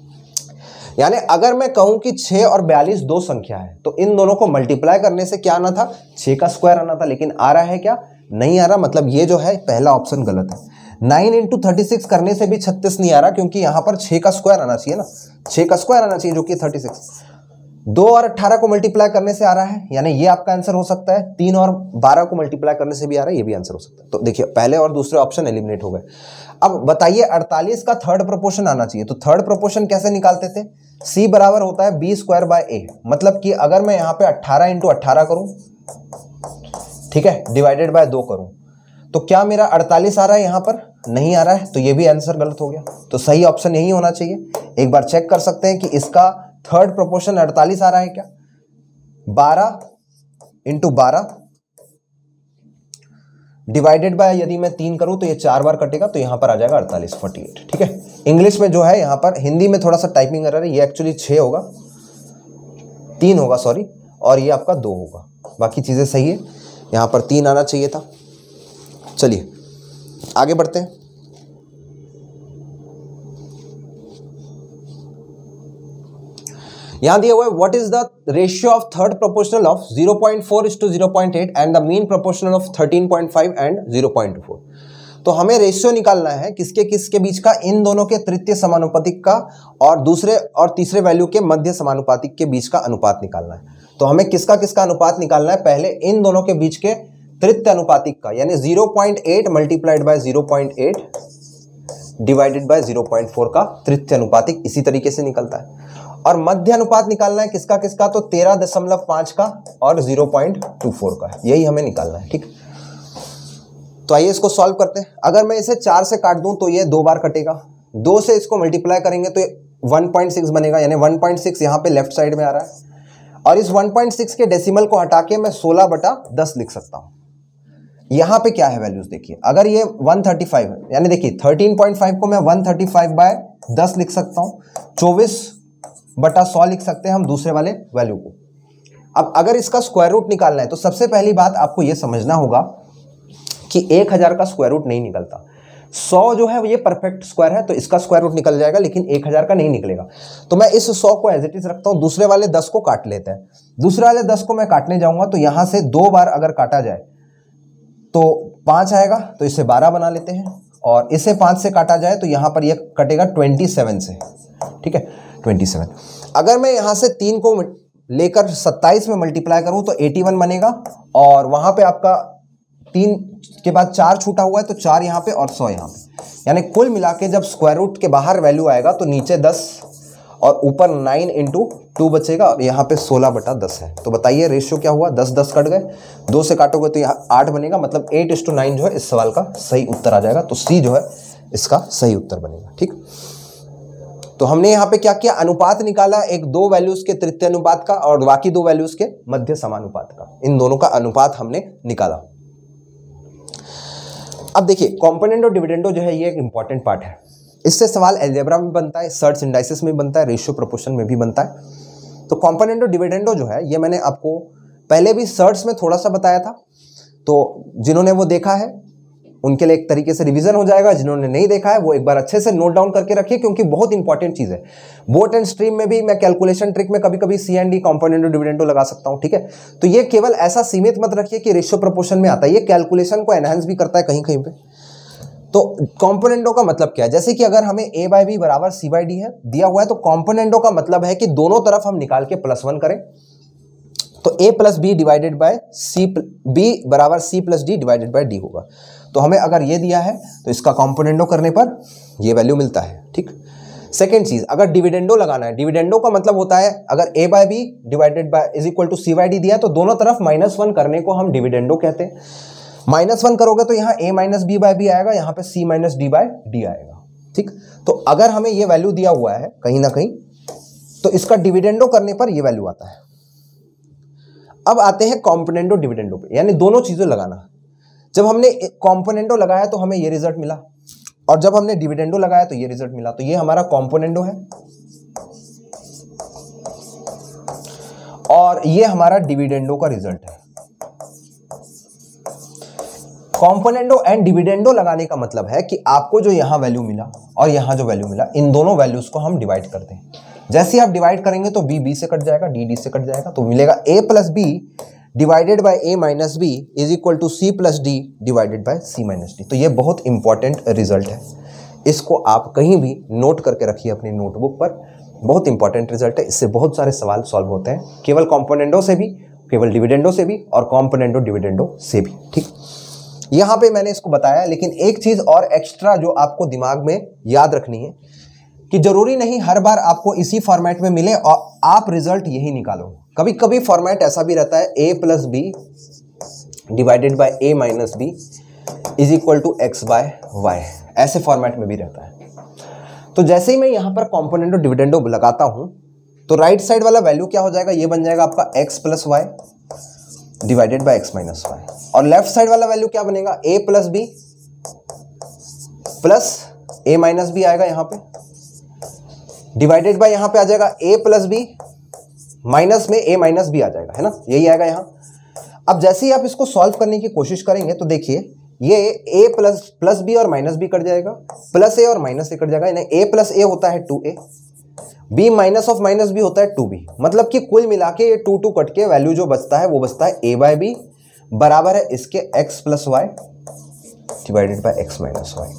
यानी अगर मैं कहूं कि छह और बयालीस दो संख्या है तो इन दोनों को मल्टीप्लाई करने से क्या आना था, छह का स्क्वायर आना था, लेकिन आ रहा है क्या, नहीं आ रहा। मतलब ये जो है पहला ऑप्शन गलत है। नाइन इंटू थर्टी सिक्स करने से भी छत्तीस नहीं आ रहा, क्योंकि यहां पर छह का स्क्वायर आना चाहिए ना, छह का स्क्वायर आना चाहिए जो कि थर्टी सिक्स। दो और अट्ठारह को मल्टीप्लाई करने से आ रहा है, यानी ये आपका आंसर हो सकता है। तीन और बारह को मल्टीप्लाई करने से भी आ रहा है, ये भी आंसर हो सकता है। तो देखिए पहले और दूसरे ऑप्शन एलिमिनेट हो गए। अब बताइए अड़तालीस का थर्ड प्रोपोर्शन आना चाहिए, तो थर्ड प्रोपोर्शन कैसे निकालते थे, सी बराबर होता है बी स्क्वायर बाय ए। मतलब कि अगर मैं यहाँ पे अट्ठारह इंटू अट्ठारह करूं, ठीक है, डिवाइडेड बाय दो करूं, तो क्या मेरा अड़तालीस आ रहा है, यहाँ पर नहीं आ रहा है, तो ये भी आंसर गलत हो गया। तो सही ऑप्शन यही होना चाहिए। एक बार चेक कर सकते हैं कि इसका थर्ड प्रोपोर्शन अड़तालीस आ रहा है क्या, बारह इंटू बारह डिवाइडेड बाय यदि मैं तीन करूं तो ये चार बार कटेगा, तो यहां पर आ जाएगा अड़तालीस, फोर्टी एट। ठीक है, इंग्लिश में जो है यहां पर, हिंदी में थोड़ा सा टाइपिंग एरर है, ये एक्चुअली छह होगा, तीन होगा सॉरी, और ये आपका दो होगा, बाकी चीजें सही है। यहां पर तीन आना चाहिए था। चलिए आगे बढ़ते हैं। यहां दिया हुआ है what is the ratio of third proportional of zero point four is to zero point eight and the mean proportional of thirteen point five and zero point four. तो हमें रेशियो निकालना है किसके किसके बीच का, इन दोनों के तृतीय समानुपातिक का और दूसरे और तीसरे वैल्यू के मध्य समानुपातिक के बीच का अनुपात निकालना है। तो हमें किसका किसका अनुपात निकालना है, पहले इन दोनों के बीच के तृतीय अनुपातिक का, यानी zero point eight multiplied by zero point eight divided by zero point four का तृतीय अनुपातिक इसी तरीके से निकलता है। और मध्य अनुपात निकालना है किसका किसका, तो तेरह दशमलव पाँच का और ज़ीरो पॉइंट टू फोर का, यही हमें निकालना है। ठीक, तो आइए इसको सॉल्व करते हैं। अगर मैं इसे चार से काट दूं तो ये दो बार कटेगा, दो से इसको मल्टीप्लाई करेंगे तो वन पॉइंट सिक्स बनेगा, यानी वन पॉइंट सिक्स यहाँ पे लेफ्ट साइड में आ रहा है। और इस वन पॉइंट सिक्स के डेसिमल को हटा के मैं सोलह बटा दस लिख सकता हूँ। यहाँ पे क्या है वैल्यूज देखिए, अगर ये वन थर्टी फाइव है, यानी देखिए थर्टीन पॉइंट फाइव को मैं वन थर्टी फाइव बाय दस लिख सकता हूँ, चौबीस बटा सौ लिख सकते हैं हम दूसरे वाले वैल्यू को। अब अगर इसका स्क्वायर रूट निकालना है तो सबसे पहली बात आपको ये समझना होगा कि एक हजार का स्क्वायर रूट नहीं निकलता। सौ जो है ये परफेक्ट स्क्वायर है तो इसका स्क्वायर रूट निकल जाएगा, लेकिन एक हजार का नहीं निकलेगा। तो मैं इस सौ को एज इट इज रखता हूँ, दूसरे वाले दस को काट लेते हैं। दूसरे वाले दस को मैं काटने जाऊंगा तो यहां से दो बार अगर काटा जाए तो पांच आएगा, तो इसे बारह बना लेते हैं। और इसे पांच से काटा जाए तो यहां पर ये कटेगा ट्वेंटी सेवन से। ठीक है, ट्वेंटी सेवन। अगर मैं यहां से तीन को लेकर सत्ताईस में मल्टीप्लाई करूं तो इक्यासी बनेगा, और वहां पे आपका तीन के बाद चार छूटा हुआ है तो चार यहाँ पे और सौ यहाँ पे, यानी कुल मिला के जब स्क्वायर रूट के बाहर वैल्यू आएगा तो नीचे दस और ऊपर नाइन इंटू टू बचेगा, और यहाँ पे सोलह बटा दस है। तो बताइए रेशियो क्या हुआ, दस दस कट गए, दो से काटोगे तो यहाँ आठ बनेगा, मतलब एट इस टू नाइन जो है इस सवाल का सही उत्तर आ जाएगा। तो सी जो है इसका सही उत्तर बनेगा। ठीक, तो हमने यहाँ पे क्या किया, अनुपात निकाला, एक दो वैल्यूज के तृतीय अनुपात का और बाकी दो वैल्यूज के मध्य समानुपात का, इन दोनों का अनुपात हमने निकाला। अब देखिए कॉम्पोनेंट और डिविडेंडो जो है ये एक इंपॉर्टेंट पार्ट है। इससे सवाल अलजेब्रा में बनता है, सर्च इंडाइसिस में बनता है, रेशियो प्रोपोर्शन में भी बनता है। तो कॉम्पोनेंट और डिविडेंडो जो है ये मैंने आपको पहले भी सर्च में थोड़ा सा बताया था, तो जिन्होंने वो देखा है उनके लिए एक तरीके से रिवीजन हो जाएगा, जिन्होंने नहीं देखा है वो एक बार अच्छे से नोट डाउन करके रखिए, क्योंकि बहुत इंपॉर्टेंट चीज है। बोट एंड स्ट्रीम में भी मैं कैलकुलेशन ट्रिक में कभी कभी सी एंड डी कॉम्पोनेंट और डिविडेंडो लगा सकता हूं। ठीक है, तो ये केवल ऐसा सीमित मत रखिए कि रेशियो प्रोपोर्शन में आता है, ये कैलकुलेशन को एनहांस भी करता है कहीं कहीं पे। तो कॉम्पोनेंटो का मतलब क्या है, जैसे कि अगर हमें ए बाई बी बराबर सी बाई डी है दिया हुआ है, तो कॉम्पोनेंटो का मतलब है कि दोनों तरफ हम निकाल के प्लस वन करें। तो A plus B divided by C, B बराबर C plus D divided by D होगा। तो हमें अगर ये दिया है तो इसका कॉम्पोनेंटो करने पर ये वैल्यू मिलता है। ठीक, सेकेंड चीज, अगर डिविडेंडो लगाना है, डिविडेंडो का मतलब होता है अगर A by B divided by is equal to C by D दिया तो दोनों तरफ माइनस वन करने को हम डिविडेंडो कहते हैं। माइनस वन करोगे तो यहाँ A minus B by B आएगा, यहाँ पे C minus D by D आएगा। ठीक, तो अगर हमें ये वैल्यू दिया हुआ है कहीं ना कहीं तो इसका डिविडेंडो करने पर ये वैल्यू आता है। अब आते हैं कॉम्पोनेंटो डिविडेंडो पे, यानी दोनों चीजें लगाना। जब हमने कॉम्पोनेंटो लगाया तो हमें ये रिजल्ट मिला, और जब हमने डिविडेंडो लगाया तो ये रिजल्ट मिला। तो ये हमारा कॉम्पोनेंटो है और ये हमारा डिविडेंडो का रिजल्ट है। कॉम्पोनेंटो एंड डिविडेंडो लगाने का मतलब है कि आपको जो यहां वैल्यू मिला और यहां जो वैल्यू मिला, इन दोनों वैल्यूज को हम डिवाइड करते हैं। जैसे आप डिवाइड करेंगे तो बी बी से कट जाएगा, डी डी से कट जाएगा, तो मिलेगा A plus B divided by A minus B is equal to C plus D divided by C minus D. तो ये बहुत इंपॉर्टेंट रिजल्ट है, इसको आप कहीं भी नोट करके रखिए अपनी नोटबुक पर। बहुत इंपॉर्टेंट रिजल्ट है, इससे बहुत सारे सवाल सॉल्व होते हैं, केवल कॉम्पोनेंटो से भी, केवल डिविडेंडो से भी और कॉम्पोनेंटो डिविडेंडो से भी। ठीक, यहां पे मैंने इसको बताया, लेकिन एक चीज और एक्स्ट्रा जो आपको दिमाग में याद रखनी है कि जरूरी नहीं हर बार आपको इसी फॉर्मेट में मिले और आप रिजल्ट यही निकालो। कभी कभी फॉर्मेट ऐसा भी रहता है, A plus B divided by A minus B is equal to X by Y, ऐसे फॉर्मेट में भी रहता है। तो जैसे ही मैं यहां पर कॉम्पोनेंटो डिविडेंडो लगाता हूं तो राइट साइड वाला वैल्यू क्या हो जाएगा, ये बन जाएगा आपका X plus Y divided by X minus Y, और लेफ्ट साइड वाला वैल्यू क्या बनेगा, A plus B plus A minus B आएगा यहां पे, डिवाइडेड बाय यहां पे आ जाएगा ए प्लस बी माइनस में ए माइनस बी आ जाएगा, है ना, यही आएगा यहां। अब जैसे ही आप इसको सॉल्व करने की कोशिश करेंगे तो देखिए ये a प्लस प्लस बी और माइनस बी कट जाएगा, प्लस ए और माइनस ए कट जाएगा, यानी a प्लस ए होता है two A, b minus of minus B होता है टू बी, मतलब कि कुल मिला के ये टू टू कट के वैल्यू जो बचता है वो बचता है a बाय बी बराबर है इसके x plus Y. Divided by X minus Y.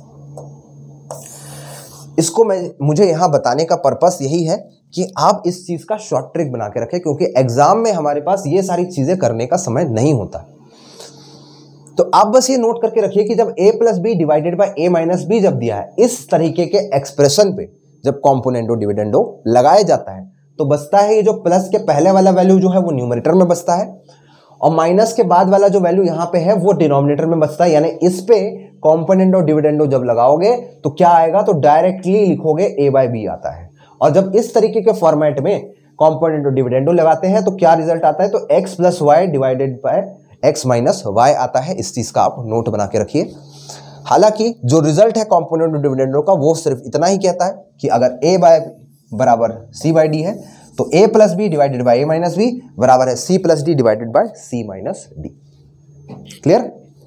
इसको मैं मुझे यहां बताने का पर्पस यही है कि आप इस चीज का शॉर्ट ट्रिक बना के रखें, क्योंकि एग्जाम में हमारे पास ये सारी चीजें करने का समय नहीं होता। तो आप बस ये नोट करके रखिए कि जब a plus B divided by a minus B जब दिया है, इस तरीके के एक्सप्रेशन पे जब कॉम्पोनेंटो डिविडेंडो लगाया जाता है तो बचता है ये जो प्लस के पहले वाला वैल्यू जो है वो न्यूमरेटर में बचता है, और माइनस के बाद वाला जो वैल्यू यहां पे है वो डिनोमिनेटर में बचता है। यानी इस पे कॉम्पोनेंट और डिविडेंडो जब लगाओगे तो क्या आएगा, तो डायरेक्टली लिखोगे ए बाय बी आता है। और जब इस तरीके के फॉर्मेट में कॉम्पोनेंट और डिविडेंडो लगाते हैं तो क्या रिजल्ट आता है, तो X plus Y divided by X minus Y आता है। इस चीज का आप नोट बना के रखिए। हालांकि जो रिजल्ट है कॉम्पोनेंट और डिविडेंडो का वो सिर्फ इतना ही कहता है कि अगर ए बाय बराबर सी बाई डी है तो a plus B divided by A minus B बराबर है c plus D divided by c minus D. Clear?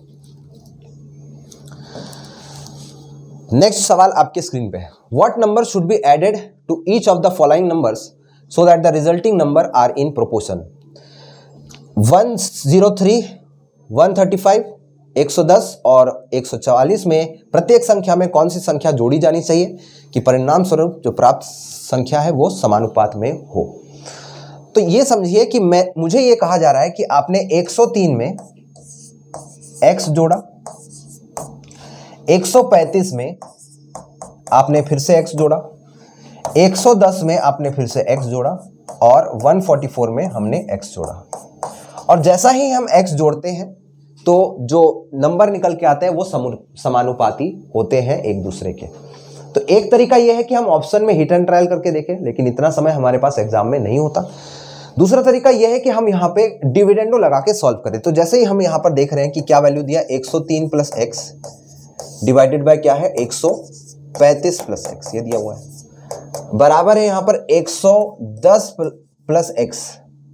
Next सवाल आपके स्क्रीन पे है, what number should be added to each of the following numbers so that the resulting number are in proportion. One zero three, one thirty five, एक सौ दस और एक सौ चौवालीस में प्रत्येक संख्या में कौन सी संख्या जोड़ी जानी चाहिए कि परिणाम स्वरूप जो प्राप्त संख्या है वो समानुपात में हो। तो ये समझिए कि मैं मुझे ये कहा जा रहा है कि आपने एक सौ तीन में x जोड़ा, एक सौ पैंतीस में आपने फिर से x जोड़ा, एक सौ दस में आपने फिर से x जोड़ा और एक सौ चौवालीस में हमने x जोड़ा। और जैसा ही हम x जोड़ते हैं तो जो नंबर निकल के आते हैं वो समानुपाती होते हैं एक दूसरे के। तो एक तरीका यह है कि हम ऑप्शन में हिट एंड ट्रायल करके देखें, लेकिन इतना समय हमारे पास एग्जाम में नहीं होता। दूसरा तरीका यह है कि हम यहाँ पे डिविडेंडो लगा के सॉल्व करें। तो जैसे ही हम यहाँ पर देख रहे हैं कि क्या वैल्यू दिया, एक सौ तीन प्लस एक्स डिवाइडेड बाय क्या है, एक सौ पैंतीस प्लस एक्स, ये दिया हुआ है, बराबर है यहाँ पर एक सौ दस प्लस एक्स,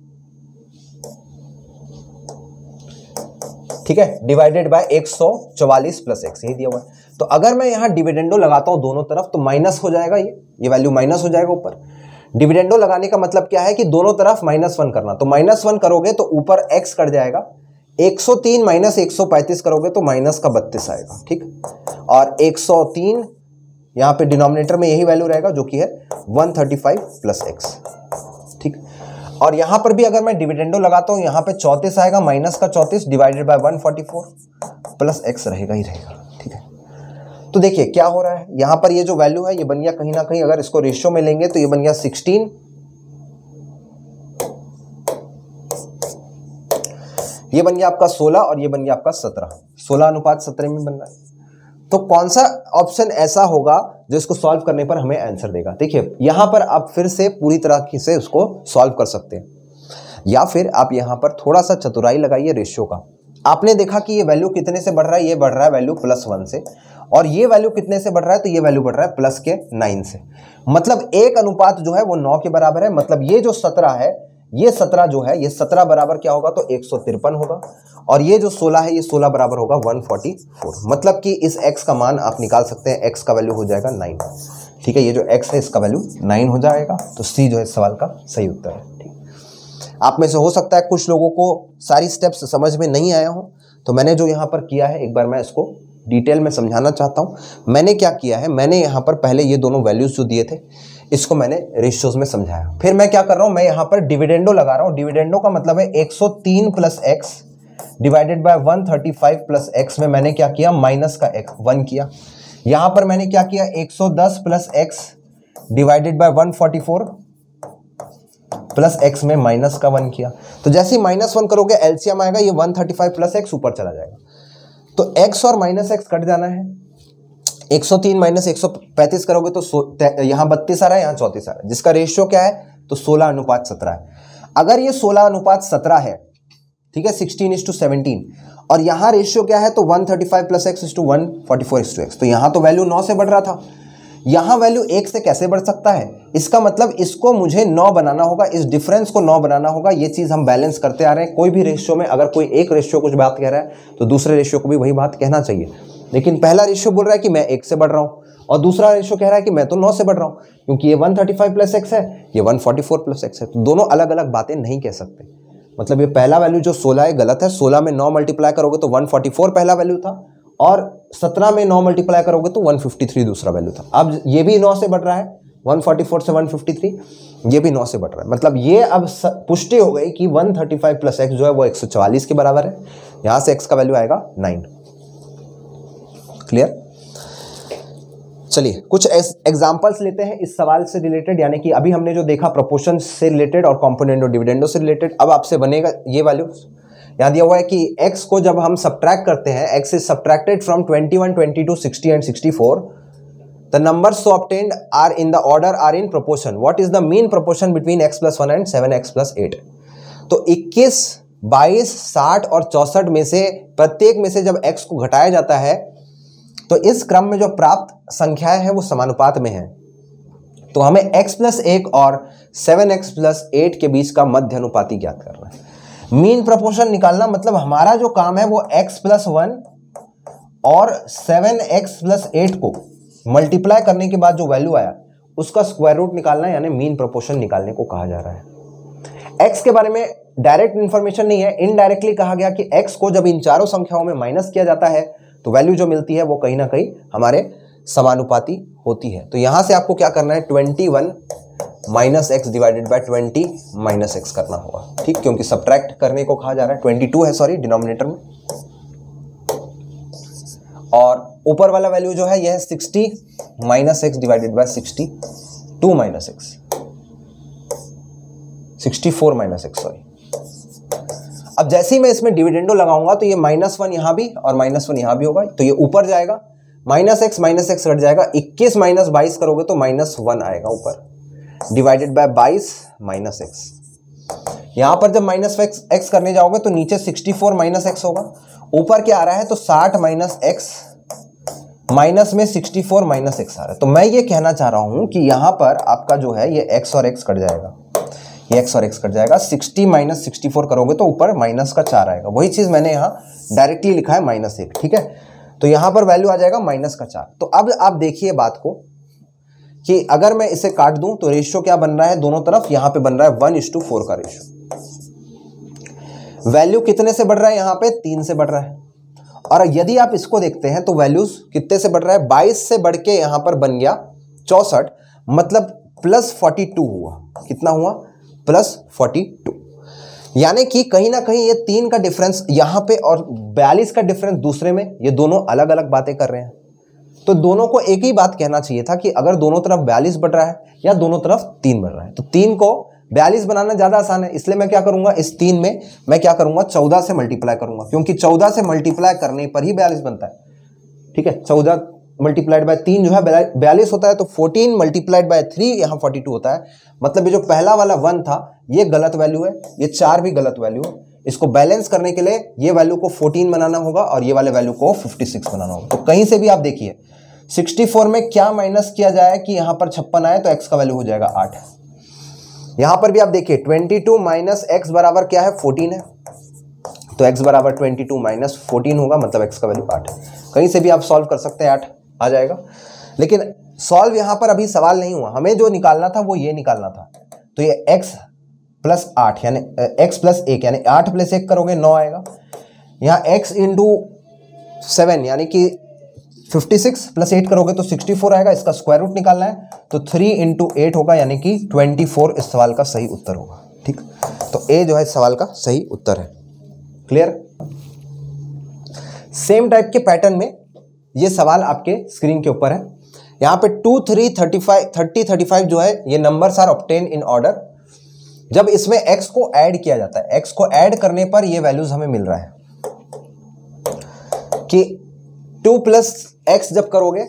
ठीक है, डिवाइडेड बाय एक सौ चौवालीस प्लस एक्स, यही दिया हुआ है। तो अगर मैं यहां डिविडेंडो लगाता हूं दोनों तरफ तो माइनस हो जाएगा, ये ये वैल्यू माइनस हो जाएगा ऊपर। डिविडेंडो लगाने का मतलब क्या है कि दोनों तरफ माइनस वन करना, तो माइनस वन करोगे तो ऊपर एक्स कट जाएगा, एक सौ तीन माइनस एक सौ पैंतीस करोगे तो माइनस का बत्तीस आएगा, ठीक। और एक सौ तीन यहां पे डिनोमिनेटर में यही वैल्यू रहेगा जो कि है एक सौ पैंतीस प्लस एक्स, ठीक। और यहां पर भी अगर मैं डिविडेंडो लगाता हूं यहां पे चौंतीस आएगा, माइनस का चौंतीस डिवाइडेड बाय एक सौ चौवालीस प्लस एक्स रहेगा ही रहेगा, ठीक है। तो देखिए क्या हो रहा है, यहां पर ये जो वैल्यू है ये बन गया कहीं ना कहीं, अगर इसको रेशियो में लेंगे तो ये बन गया सोलह, ये बन गया आपका सोलह और ये बन गया आपका सत्रह, सोलह अनुपात सत्रह में बन रहा है। तो कौन सा ऑप्शन ऐसा होगा जो इसको सॉल्व करने पर हमें आंसर देगा। देखिए यहां पर आप फिर से पूरी तरह से उसको सॉल्व कर सकते हैं, या फिर आप यहां पर थोड़ा सा चतुराई लगाइए रेशियो का। आपने देखा कि ये वैल्यू कितने से बढ़ रहा है, ये बढ़ रहा है वैल्यू प्लस वन से, और ये वैल्यू कितने से बढ़ रहा है, तो ये वैल्यू बढ़ रहा है प्लस के नाइन से। मतलब एक अनुपात जो है वो नौ के बराबर है। मतलब ये जो सत्रह है, ये सत्रह जो है, ये सत्रह बराबर क्या होगा, तो एक सौ तिरपन होगा, और ये जो सोलह है ये सोलह बराबर होगा एक सौ चौवालीस। मतलब कि इस x का मान आप निकाल सकते हैं, x का वैल्यू हो जाएगा नाइन, ठीक है। ये जो x है इसका वैल्यू नाइन हो जाएगा, तो सी जो है इस सवाल का सही उत्तर है, ठीक। आप में से हो सकता है कुछ लोगों को सारी स्टेप्स समझ में नहीं आया हो, तो मैंने जो यहाँ पर किया है एक बार मैं इसको डिटेल में समझाना चाहता हूँ। मैंने क्या किया है, मैंने यहाँ पर पहले ये दोनों वैल्यूज जो दिए थे इसको मैंने रेशियोज में समझाया। फिर मैं क्या कर रहा हूँ, मैं यहाँ पर डिविडेंडो लगा रहा हूँ। डिविडेंडो का मतलब है एक सौ तीन प्लस एक्स डिवाइडेड बाय एक सौ पैंतीस प्लस एक्स में मैंने क्या किया, माइनस का एक्स वन किया। यहाँ पर मैंने क्या किया, एक सौ दस प्लस एक्स डिवाइडेड बाय एक सौ चौवालीस प्लस एक्स में माइनस का वन किया। तो जैसे ही माइनस वन करोगे एलसीएम आएगा, ये एक सौ पैंतीस प्लस एक्स ऊपर चला जाएगा, तो एक्स और माइनस एक्स कट जाना है। एक सौ तीन माइनस एक सौ पैंतीस करोगे तो यहाँ बत्तीस आ रहा है, यहाँ चौंतीस आ रहा है, जिसका रेशियो क्या है, तो सोलह अनुपात सत्रह है। अगर ये सोलह अनुपात सत्रह है, ठीक है, सिक्सटीन इज टू सेवनटीन, और यहाँ रेशियो क्या है, तो एक सौ पैंतीस plus x is to one forty four is to x, तो यहाँ तो वैल्यू नौ से बढ़ रहा था, यहाँ वैल्यू एक से कैसे बढ़ सकता है। इसका मतलब इसको मुझे नौ बनाना होगा, इस डिफरेंस को नौ बनाना होगा। ये चीज हम बैलेंस करते आ रहे हैं। कोई भी रेशियो में अगर कोई एक रेशियो कुछ बात कह रहा है तो दूसरे रेशियो को भी वही बात कहना चाहिए। लेकिन पहला रेशियो बोल रहा है कि मैं एक से बढ़ रहा हूँ, और दूसरा रेशियो कह रहा है कि मैं तो नौ से बढ़ रहा हूँ, क्योंकि ये एक सौ पैंतीस प्लस एक्स है, ये एक सौ चौवालीस प्लस एक्स है। तो दोनों अलग अलग बातें नहीं कह सकते। मतलब ये पहला वैल्यू जो सोलह है गलत है, सोलह में नौ मल्टीप्लाई करोगे तो एक सौ चौवालीस पहला वैल्यू था, और सत्रह में नौ मल्टीप्लाई करोगे तो एक सौ तिरेपन दूसरा वैल्यू था। अब ये भी नौ से बढ़ रहा है, एक सौ चौवालीस से एक सौ तिरेपन, ये भी नौ से बढ़ रहा है। मतलब ये अब पुष्टि हो गई कि एक सौ पैंतीस प्लस एक्स जो है वो एक सौ चवालीस के बराबर है। यहां से एक्स का वैल्यू आएगा नौ। क्लियर? चलिए कुछ एग्जांपल्स लेते हैं इस सवाल से रिलेटेड, यानी कि अभी हमने जो देखा प्रोपोर्शन से रिलेटेड और कंपोनेंट और डिविडेंडो से रिलेटेड। अब आपसे बनेगा ये वैल्यू, यहाँ दिया हुआ है कि x को जब हम सब्ट्रैक्ट करते हैं, x इज सब्ट्रैक्टेड फ्रॉम इक्कीस, बाईस, साठ एंड चौंसठ, the numbers so obtained are in the order are in proportion. What is the mean proportion between x plus one and seven x plus eight? तो इक्कीस, बाईस, साठ और चौसठ में से प्रत्येक में से जब x को घटाया जाता है तो इस क्रम में जो प्राप्त संख्याएं हैं वो समानुपात में है। तो हमें x प्लस एक और सेवन एक्स प्लस एट के बीच का मध्य अनुपाती ज्ञात करना है। मीन प्रोपोर्शन निकालना मतलब हमारा जो काम है वो x प्लस वन और सेवन एक्स प्लस एट को मल्टीप्लाई करने के बाद जो वैल्यू आया उसका स्क्वायर रूट निकालना है, यानी मीन प्रोपोर्शन निकालने को कहा जा रहा है। x के बारे में डायरेक्ट इंफॉर्मेशन नहीं है, इनडायरेक्टली कहा गया कि x को जब इन चारों संख्याओं में माइनस किया जाता है तो वैल्यू जो मिलती है वो कहीं ना कहीं हमारे समानुपाती होती है। तो यहां से आपको क्या करना है, इक्कीस minus x divided by twenty minus x करना होगा, ठीक, क्योंकि सब्ट्रैक्ट करने को कहा जा रहा है। बाईस है सॉरी डिनोमिनेटर में, और ऊपर वाला वैल्यू जो है यह है साठ minus x divided by sixty two minus x, sixty four minus x sorry. अब जैसे ही मैं इसमें डिविडेंडो लगाऊंगा तो ये माइनस वन यहां भी और माइनस वन यहां भी होगा, तो ये ऊपर जाएगा, minus x minus x cut जाएगा, इक्कीस माइनस बाईस करोगे तो माइनस वन आएगा ऊपर, डिवाइडेड बाय बाईस माइनस एक्स। यहां पर जब माइनस एक्स एक्स करने जाओगे तो नीचे सिक्सटी फोर माइनस एक्स होगा, ऊपर क्या आ रहा है तो साठ माइनस एक्स माइनस में सिक्सटी फोर माइनस एक्स आ रहा है। तो मैं ये कहना चाह रहा हूं कि यहां पर आपका जो है ये x और x कट जाएगा, ये x और x कट जाएगा, सिक्सटी माइनस सिक्सटी फोर करोगे तो ऊपर माइनस का चार आएगा। वही चीज मैंने यहाँ डायरेक्टली लिखा है माइनस एक, ठीक है। तो यहां पर वैल्यू आ जाएगा माइनस का चार। तो अब आप देखिए बात को कि अगर मैं इसे काट दूं तो रेशियो क्या बन रहा है दोनों तरफ, यहां पे बन रहा है वन इज टू फोर का रेशियो। वैल्यू कितने से बढ़ रहा है, यहां पे तीन से बढ़ रहा है। और यदि आप इसको देखते हैं तो वैल्यूज कितने से बढ़ रहा है, बाईस से बढ़ के यहां पर बन गया चौसठ, मतलब प्लस फोर्टी टू हुआ। कितना हुआ, प्लस फोर्टी टू। यानी कि कहीं ना कहीं ये तीन का डिफरेंस यहां पे और बयालीस का डिफरेंस दूसरे में, ये दोनों अलग अलग बातें कर रहे हैं। तो दोनों को एक ही बात कहना चाहिए था कि अगर दोनों तरफ बयालीस बढ़ रहा है या दोनों तरफ तीन बढ़ रहा है, तो तीन को बयालीस बनाना ज्यादा आसान है, इसलिए मैं क्या करूंगा, इस तीन में मैं क्या करूंगा, चौदह से मल्टीप्लाई करूंगा, क्योंकि चौदह से मल्टीप्लाई करने पर ही बयालीस बनता है, ठीक है। चौदह मल्टीप्लाइड बाय तीन जो है बयालीस होता है, तो फोर्टीन मल्टीप्लाइड बाय थ्री यहाँ फोर्टी टू होता है। मतलब ये जो पहला वाला वन था ये गलत वैल्यू है, ये चार भी गलत वैल्यू है। इसको बैलेंस करने के लिए ये वैल्यू को फोर्टीन बनाना होगा और ये वाले वैल्यू को फिफ्टी सिक्स बनाना होगा। तो कहीं से भी आप देखिए सिक्सटी फोर में क्या माइनस किया जाए कि यहां पर छप्पन आए, तो एक्स का वैल्यू हो जाएगा आठ। यहां पर भी आप देखिए बाईस माइनस एक्स बराबर क्या है, फोर्टीन है, तो x बराबर बाईस माइनस फोर्टीन होगा, मतलब x का वैल्यू आठ है। कहीं से भी आप सॉल्व कर सकते हैं, आठ आ जाएगा। लेकिन सॉल्व यहां पर अभी सवाल नहीं हुआ, हमें जो निकालना था वो ये निकालना था। तो ये x प्लस आठ यानी x प्लस एक यानी आठ प्लस एक करोगे नौ आएगा। यहाँ x इंटू सेवन यानी कि फिफ्टी सिक्स प्लस एट करोगे तो सिक्सटी फोर आएगा, इसका स्क्वायर रूट निकालना है, तो थ्री इंटू एट होगा यानी कि ट्वेंटी फोर इस सवाल का सही उत्तर होगा, ठीक। तो ए जो है इस सवाल का सही उत्तर है। क्लियर? सेम टाइप के पैटर्न में ये सवाल आपके स्क्रीन के ऊपर है। यहाँ पे two three thirty five thirty thirty five जो है ये numbers are obtain in order. जब इसमें x को ऐड किया जाता है, x को ऐड करने पर ये वैल्यूज हमें मिल रहा है कि टू प्लस एक्स जब करोगे,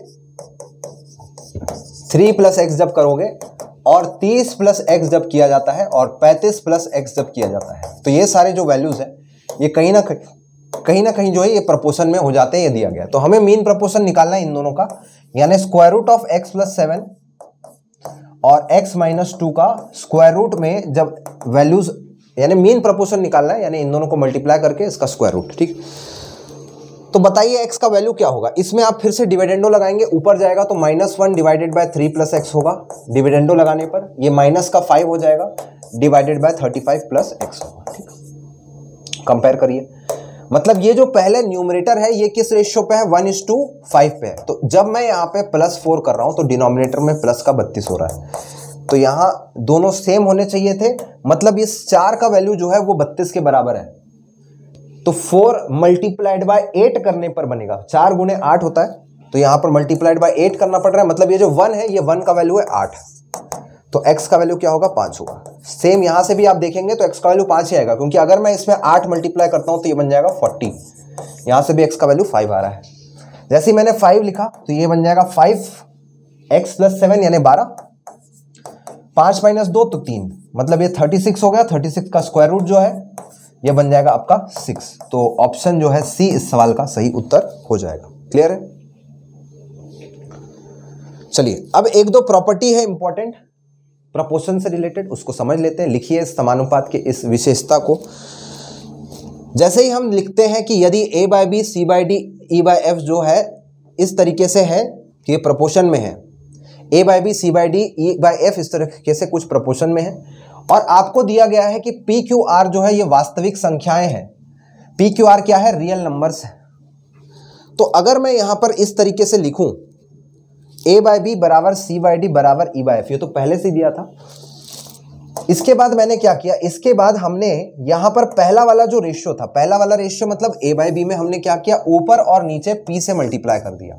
थ्री प्लस एक्स जब करोगे, और तीस प्लस एक्स जब किया जाता है, और पैंतीस प्लस एक्स जब किया जाता है, तो ये सारे जो वैल्यूज हैं ये कहीं ना कहीं कहीं ना कहीं जो है ये प्रपोर्शन में हो जाते हैं, ये दिया गया। तो हमें मीन प्रपोर्शन निकालना है इन दोनों का, यानी square root of x plus seven और x माइनस टू का स्क्वायर रूट में जब वैल्यूज, यानी मीन प्रपोर्शन निकालना है, यानी इन दोनों को मल्टीप्लाई करके इसका स्क्वायर रूट, ठीक। तो बताइए x का वैल्यू क्या होगा। इसमें आप फिर से डिविडेंडो लगाएंगे, ऊपर जाएगा तो minus one divided by three plus x होगा। डिविडेंडो लगाने पर ये माइनस का फाइव हो जाएगा divided by thirty five plus x होगा, ठीक। कंपेयर करिए, मतलब ये जो पहले न्यूमरेटर है ये किस रेशियो पे है, वन इज टू फाइव पे है। तो जब मैं यहाँ पे प्लस फोर कर रहा हूं तो डिनोमिनेटर में प्लस का बत्तीस हो रहा है। तो यहाँ दोनों सेम होने चाहिए थे, मतलब इस चार का वैल्यू जो है वो बत्तीस के बराबर है। तो फोर मल्टीप्लाइड बाय एट करने पर बनेगा, चार गुने आठ होता है, तो यहाँ पर मल्टीप्लाइड बाय एट करना पड़ रहा है। मतलब ये जो वन है ये वन का वैल्यू है आठ, तो x का वैल्यू क्या होगा, पाँच होगा। सेम यहां से भी आप देखेंगे तो x का वैल्यू पाँच ही आएगा, क्योंकि अगर मैं इसमें आठ मल्टीप्लाई करता हूं तो ये बन जाएगा चालीस। यहां से भी x का वैल्यू फाइव आ रहा है। जैसे ही मैंने फाइव लिखा तो ये बन जाएगा फाइव एक्स प्लस सेवन यानी बारह, पाँच माइनस दो तो तीन, मतलब ये थर्टी सिक्स हो गया। थर्टी सिक्स का स्क्वायर रूट जो है ये बन जाएगा आपका सिक्स। तो ऑप्शन जो है सी इस सवाल का सही उत्तर हो जाएगा। क्लियर है? चलिए अब एक दो प्रॉपर्टी है इंपॉर्टेंट प्रोपोर्शन से रिलेटेड, उसको समझ लेते हैं। लिखिए समानुपात के इस विशेषता को। जैसे ही हम लिखते हैं कि यदि a by b C by d e by f जो है इस तरीके से है कि ये प्रोपोर्शन में है, a by b C by d e by f इस तरीके से कुछ प्रोपोर्शन में है, और आपको दिया गया है कि पी क्यू आर जो है ये वास्तविक संख्याएं हैं। पी क्यू आर क्या है, रियल नंबर्स है। तो अगर मैं यहां पर इस तरीके से लिखूं a बाय बी बराबर सी बाय डी बराबर ई बाय एफ, ये तो पहले से दिया था। इसके बाद मैंने क्या किया, इसके बाद हमने यहां पर पहला वाला जो रेशियो था, पहला वाला रेशियो मतलब a बाय बी में हमने क्या किया, ऊपर और नीचे p से मल्टीप्लाई कर दिया,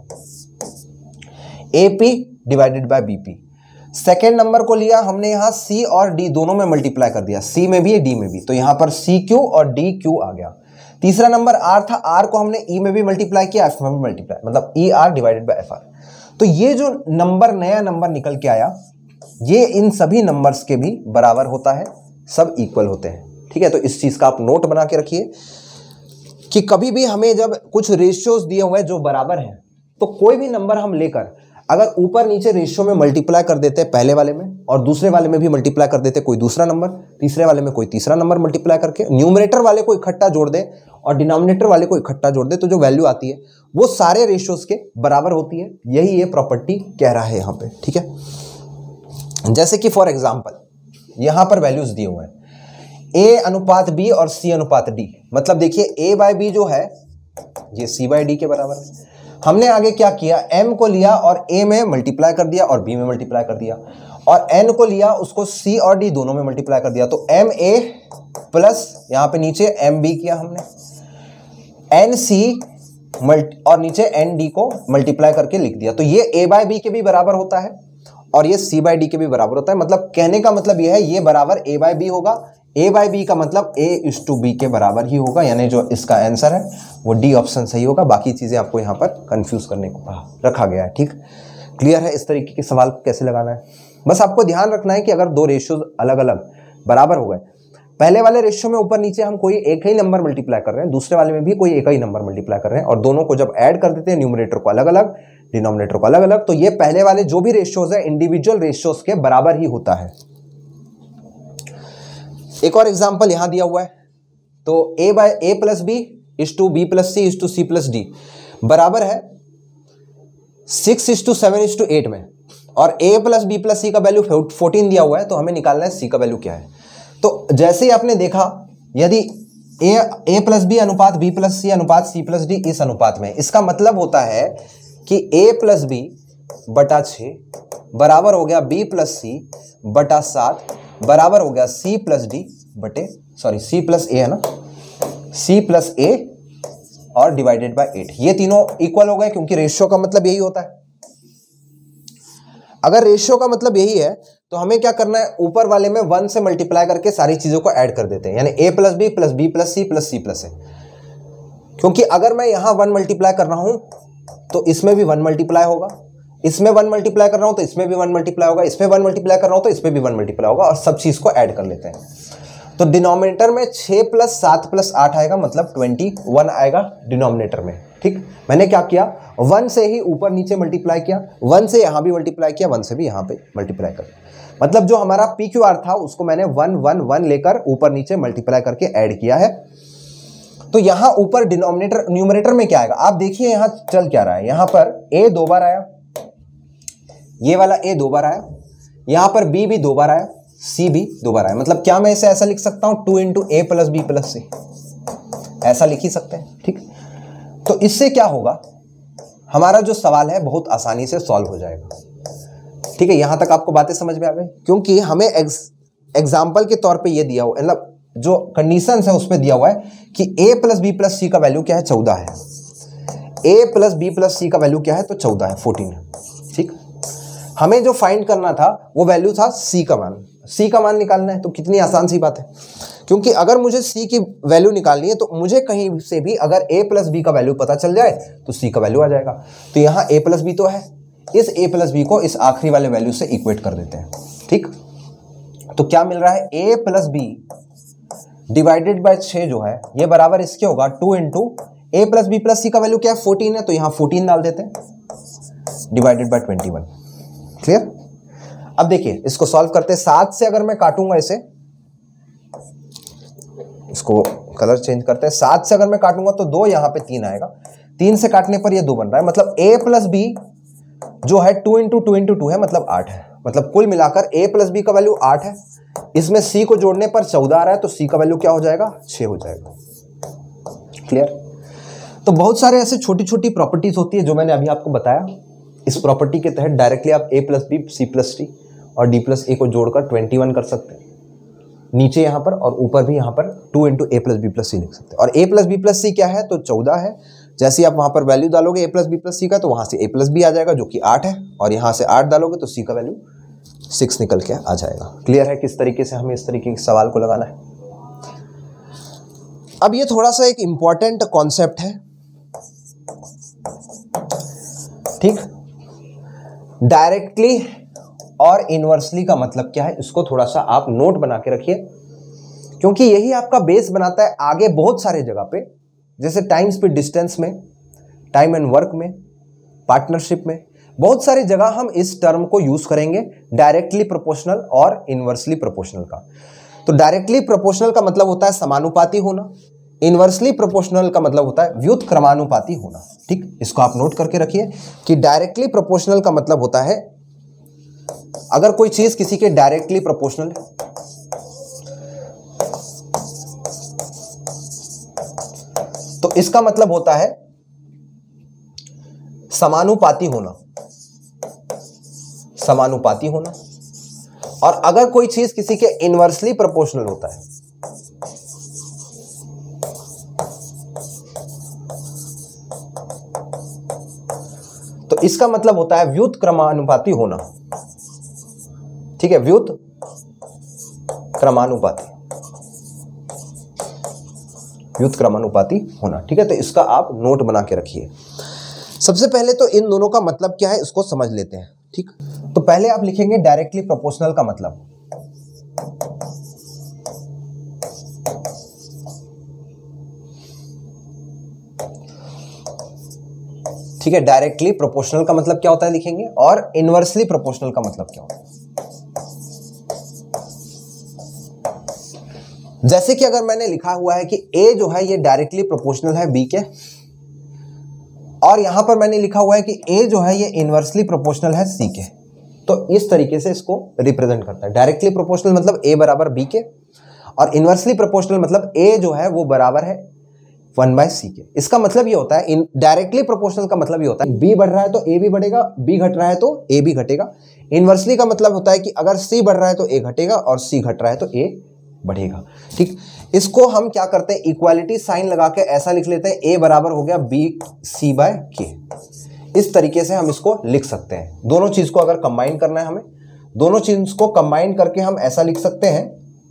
ap divided by bp। Second number को लिया हमने यहां c और d दोनों में मल्टीप्लाई कर दिया, c में भी d में भी, तो यहां पर cq और dq आ गया। तीसरा नंबर r था, r को हमने e में भी मल्टीप्लाई किया, f में भी मल्टीप्लाई, मतलब e r divided by f r. तो ये जो नंबर नया नंबर निकल के आया ये इन सभी नंबर्स के भी बराबर होता है, सब इक्वल होते हैं। ठीक है, तो इस चीज का आप नोट बना के रखिए कि कभी भी हमें जब कुछ रेशियोज दिए हुए जो बराबर हैं तो कोई भी नंबर हम लेकर अगर ऊपर नीचे रेशियो में मल्टीप्लाई कर देते हैं पहले वाले में और दूसरे वाले में भी मल्टीप्लाई कर देते कोई दूसरा नंबर, तीसरे वाले में कोई तीसरा नंबर मल्टीप्लाई करके न्यूमरेटर वाले को इकट्ठा जोड़ दे और डिनोमिनेटर वाले को इकट्ठा जोड़ दे, तो जो वैल्यू आती है वो सारे रेशियोज के बराबर होती है। यही ये प्रॉपर्टी कह रहा है यहाँ पे। ठीक है, जैसे कि फॉर एग्जाम्पल यहाँ पर वैल्यूज दिए हुए हैं a अनुपात b और c अनुपात d, मतलब देखिए a बाय बी जो है ये c बाय डी के बराबर है। हमने आगे क्या किया, m को लिया और a में मल्टीप्लाई कर दिया और b में मल्टीप्लाई कर दिया, और n को लिया उसको c और d दोनों में मल्टीप्लाई कर दिया, तो एम ए प्लस यहाँ पे नीचे एम बी किया हमने, एन सी मल्टी और नीचे एन डी को मल्टीप्लाई करके लिख दिया। तो ये a बाय बी के भी बराबर होता है और ये c बाय डी के भी बराबर होता है। मतलब कहने का मतलब ये है ये बराबर a बाय बी होगा, a बाय बी का मतलब a इज टू बी के बराबर ही होगा, यानी जो इसका आंसर है वो डी ऑप्शन सही होगा। बाकी चीजें आपको यहाँ पर कंफ्यूज करने को रखा गया है। ठीक, क्लियर है? इस तरीके के सवाल को कैसे लगाना है, बस आपको ध्यान रखना है कि अगर दो रेशियोज अलग अलग बराबर हो गए, पहले वाले रेशियो में ऊपर नीचे हम कोई एक ही नंबर मल्टीप्लाई कर रहे हैं, दूसरे वाले में भी कोई एक ही नंबर मल्टीप्लाई कर रहे हैं, और दोनों को जब ऐड कर देते हैं न्यूमरेटर को अलग अलग डिनोमिनेटर को अलग अलग, तो ये पहले वाले जो भी रेशियोज है इंडिविजुअल रेशियोज के बराबर ही होता है। एक और एग्जांपल यहां दिया हुआ है, तो a by a plus b is to b plus c is to C plus d बराबर है six is to seven is to eight में, और a प्लस बी प्लस सी का वैल्यू फोर्टीन दिया हुआ है, तो हमें निकालना है c का वैल्यू क्या है। तो जैसे ही आपने देखा यदि a a प्लस बी अनुपात b प्लस सी अनुपात c प्लस डी इस अनुपात में, इसका मतलब होता है कि a प्लस बी बटा छः बराबर हो गया b प्लस सी बटा सात बराबर हो गया c प्लस डी बटे सॉरी c प्लस ए है ना, c प्लस ए और डिवाइडेड बाय एट। ये तीनों इक्वल हो गए, क्योंकि रेशियो का मतलब यही होता है। अगर रेशियो का मतलब यही है तो हमें क्या करना है, ऊपर वाले में वन से मल्टीप्लाई करके सारी चीजों को ऐड कर देते हैं, यानी a plus B plus B plus c plus c plus a. क्योंकि अगर मैं यहां वन मल्टीप्लाई कर रहा हूं तो इसमें भी वन मल्टीप्लाई होगा, इसमें वन मल्टीप्लाई कर रहा हूं तो इसमें भी वन मल्टीप्लाई होगा, इसमें वन मल्टीप्लाई कर रहा हूं तो इसमें भी वन मल्टीप्लाई होगा, और सब चीज को ऐड कर लेते हैं। तो डिनोमिनेटर में छः प्लस सात प्लस आठ आएगा, मतलब ट्वेंटी वन आएगा डिनोमिनेटर में। ठीक, मैंने क्या किया, वन से ही ऊपर नीचे मल्टीप्लाई किया, वन से यहां भी मल्टीप्लाई किया, वन से भी यहां पे मल्टीप्लाई कर, मतलब जो हमारा पी क्यू आर था उसको मैंने वन वन वन लेकर ऊपर नीचे मल्टीप्लाई करके ऐड किया है। तो यहां ऊपर डिनोमिनेटर न्यूमरेटर में क्या आएगा, आप देखिए यहां चल क्या रहा है, यहां पर a दो बार आया, ये वाला a दो बार आया, यहां पर b भी दो बार आया, c भी दो बार आया। मतलब क्या मैं इसे ऐसा लिख सकता हूं, two into a plus B plus c, ऐसा लिख ही सकते हैं। ठीक, तो इससे क्या होगा, हमारा जो सवाल है बहुत आसानी से सॉल्व हो जाएगा। ठीक है, यहां तक आपको बातें समझ में आ गई, क्योंकि हमें एग्जाम्पल के तौर पे ये दिया हुआ, मतलब जो कंडीशन है उस पर दिया हुआ है कि a प्लस बी प्लस सी का वैल्यू क्या है, चौदह है। a प्लस बी प्लस सी का वैल्यू क्या है, तो चौदह है, फोर्टीन है। ठीक, हमें जो फाइंड करना था वो वैल्यू था c का मान, c का मान निकालना है। तो कितनी आसान सी बात है, क्योंकि अगर मुझे c की वैल्यू निकालनी है तो मुझे कहीं से भी अगर a प्लस बी का वैल्यू पता चल जाए तो c का वैल्यू आ जाएगा। तो यहाँ a प्लस बी तो है, इस a प्लस बी को इस आखिरी वाले वैल्यू से इक्वेट कर देते हैं। ठीक, तो क्या मिल रहा है, a plus B divided by छः जो है ये बराबर इसके होगा two into a plus B plus सी का वैल्यू क्या है, फोर्टीन है, तो यहाँ फोर्टीन डाल देते हैं divided by twenty one. Clear. अब देखिए इसको सॉल्व करते हैं। सात से अगर मैं काटूंगा इसे, इसको कलर चेंज करते हैं, सात से अगर मैं काटूंगा तो दो, यहाँ पे तीन आएगा, तीन से काटने पर ये दो बन रहा है, मतलब a प्लस बी जो है two into two into two है, मतलब आठ है। मतलब कुल मिलाकर a प्लस बी का वैल्यू आठ है, इसमें c को जोड़ने पर चौदह आ रहा है, तो c का वैल्यू क्या हो जाएगा, छः हो जाएगा। क्लियर। तो बहुत सारे ऐसे छोटी छोटी प्रॉपर्टीज होती है जो मैंने अभी आपको बताया। इस प्रॉपर्टी के तहत डायरेक्टली आप a plus b c plus t और d प्लस ए को जोड़कर ट्वेंटी वन कर सकते हैं नीचे यहाँ पर, और ऊपर भी यहाँ पर two into a plus B plus c लिख सकते हैं। और a plus B plus c क्या है, तो चौदह है। जैसे ही आप वहाँ पर वैल्यू डालोगे a प्लस बी प्लस सी का, तो वहाँ से a प्लस बी आ जाएगा जो कि आठ है, और यहाँ से आठ डालोगे तो c का वैल्यू सिक्स निकल के आ जाएगा। क्लियर है किस तरीके से हमें इस तरीके के सवाल को लगाना है। अब ये थोड़ा सा एक इम्पॉर्टेंट कॉन्सेप्ट है। ठीक, डायरेक्टली और इनवर्सली का मतलब क्या है, इसको थोड़ा सा आप नोट बना के रखिए, क्योंकि यही आपका बेस बनाता है आगे बहुत सारे जगह पे, जैसे टाइम स्पीड डिस्टेंस में, टाइम एंड वर्क में, पार्टनरशिप में, बहुत सारी जगह हम इस टर्म को यूज करेंगे, डायरेक्टली प्रोपोर्शनल और इनवर्सली प्रोपोर्शनल का। तो डायरेक्टली प्रोपोर्शनल का मतलब होता है समानुपाती होना, इनवर्सली प्रोपोर्शनल का मतलब होता है व्युत क्रमानुपाती होना। ठीक, इसको आप नोट करके रखिए कि डायरेक्टली प्रोपोर्शनल का मतलब होता है अगर कोई चीज किसी के डायरेक्टली प्रोपोर्शनल है, तो इसका मतलब होता है समानुपाती होना, समानुपाती होना। और अगर कोई चीज किसी के इनवर्सली प्रोपोर्शनल होता है, तो इसका मतलब होता है व्युत क्रमानुपाती होना। ठीक है, व्युत क्रमानुपाती, व्युत क्रमानुपाती होना। ठीक है, तो इसका आप नोट बना के रखिए। सबसे पहले तो इन दोनों का मतलब क्या है इसको समझ लेते हैं। ठीक, तो पहले आप लिखेंगे डायरेक्टली प्रोपोर्शनल का मतलब। ठीक है, डायरेक्टली प्रोपोर्शनल का मतलब क्या होता है लिखेंगे, और इनवर्सली प्रोपोर्शनल का मतलब क्या होता है। जैसे कि अगर मैंने लिखा हुआ है कि A जो है ये डायरेक्टली प्रोपोर्शनल है B के, और यहां पर मैंने लिखा हुआ है कि A जो है ये इनवर्सली प्रोपोर्शनल है C के, तो इस तरीके से इसको रिप्रेजेंट करता है। डायरेक्टली प्रोपोर्शनल मतलब A बराबर B के, और इनवर्सली प्रोपोर्शनल मतलब A जो है वो बराबर है वन बाय सी के। इसका मतलब ये होता है, इन डायरेक्टली प्रोपोर्शनल का मतलब ये होता है B बढ़ रहा है तो A भी बढ़ेगा, B घट रहा है तो A भी घटेगा। इनवर्सली का मतलब होता है कि अगर C बढ़ रहा है तो A घटेगा, और C घट रहा है तो A बढ़ेगा। ठीक, इसको हम क्या करते हैं, इक्वालिटी साइन लगा के ऐसा लिख लेते हैं, A बराबर हो गया B C बाय K। इस तरीके से हम इसको लिख सकते हैं। दोनों चीज को अगर कंबाइन करना है हमें, दोनों चीज को कंबाइन करके हम ऐसा लिख सकते हैं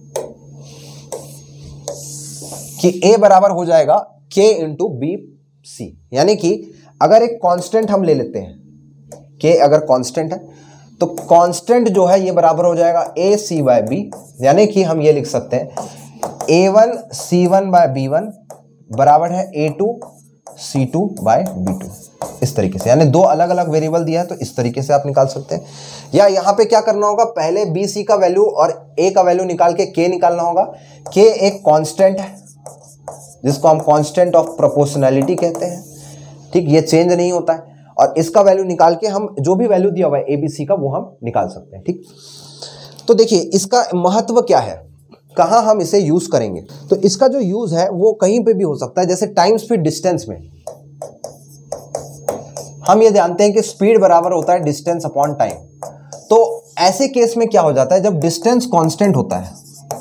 कि A बराबर हो जाएगा K इंटू बी सी। यानी कि अगर एक कांस्टेंट हम ले लेते हैं, K अगर कांस्टेंट है तो कांस्टेंट जो है ये बराबर हो जाएगा ए सी बाय बी। यानी कि हम ये लिख सकते हैं a one c one by b one बराबर है a two c two by b two. इस तरीके से, यानी दो अलग अलग वेरिएबल दिया है तो इस तरीके से आप निकाल सकते हैं। या यहाँ पे क्या करना होगा, पहले बी सी का वैल्यू और ए का वैल्यू निकाल के के निकालना होगा। के एक कांस्टेंट है जिसको हम कांस्टेंट ऑफ प्रोपोर्शनैलिटी कहते हैं। ठीक, ये चेंज नहीं होता है, और इसका वैल्यू निकाल के हम जो भी वैल्यू दिया हुआ है ए बी सी का वो हम निकाल सकते हैं। ठीक, तो देखिए इसका महत्व क्या है। कहाँ हम इसे यूज करेंगे? तो इसका जो यूज है वो कहीं पे भी हो सकता है, जैसे टाइम स्पीड डिस्टेंस में हम ये जानते हैं कि स्पीड बराबर होता है डिस्टेंस अपॉन टाइम। तो ऐसे केस में क्या हो जाता है, जब डिस्टेंस कांस्टेंट होता है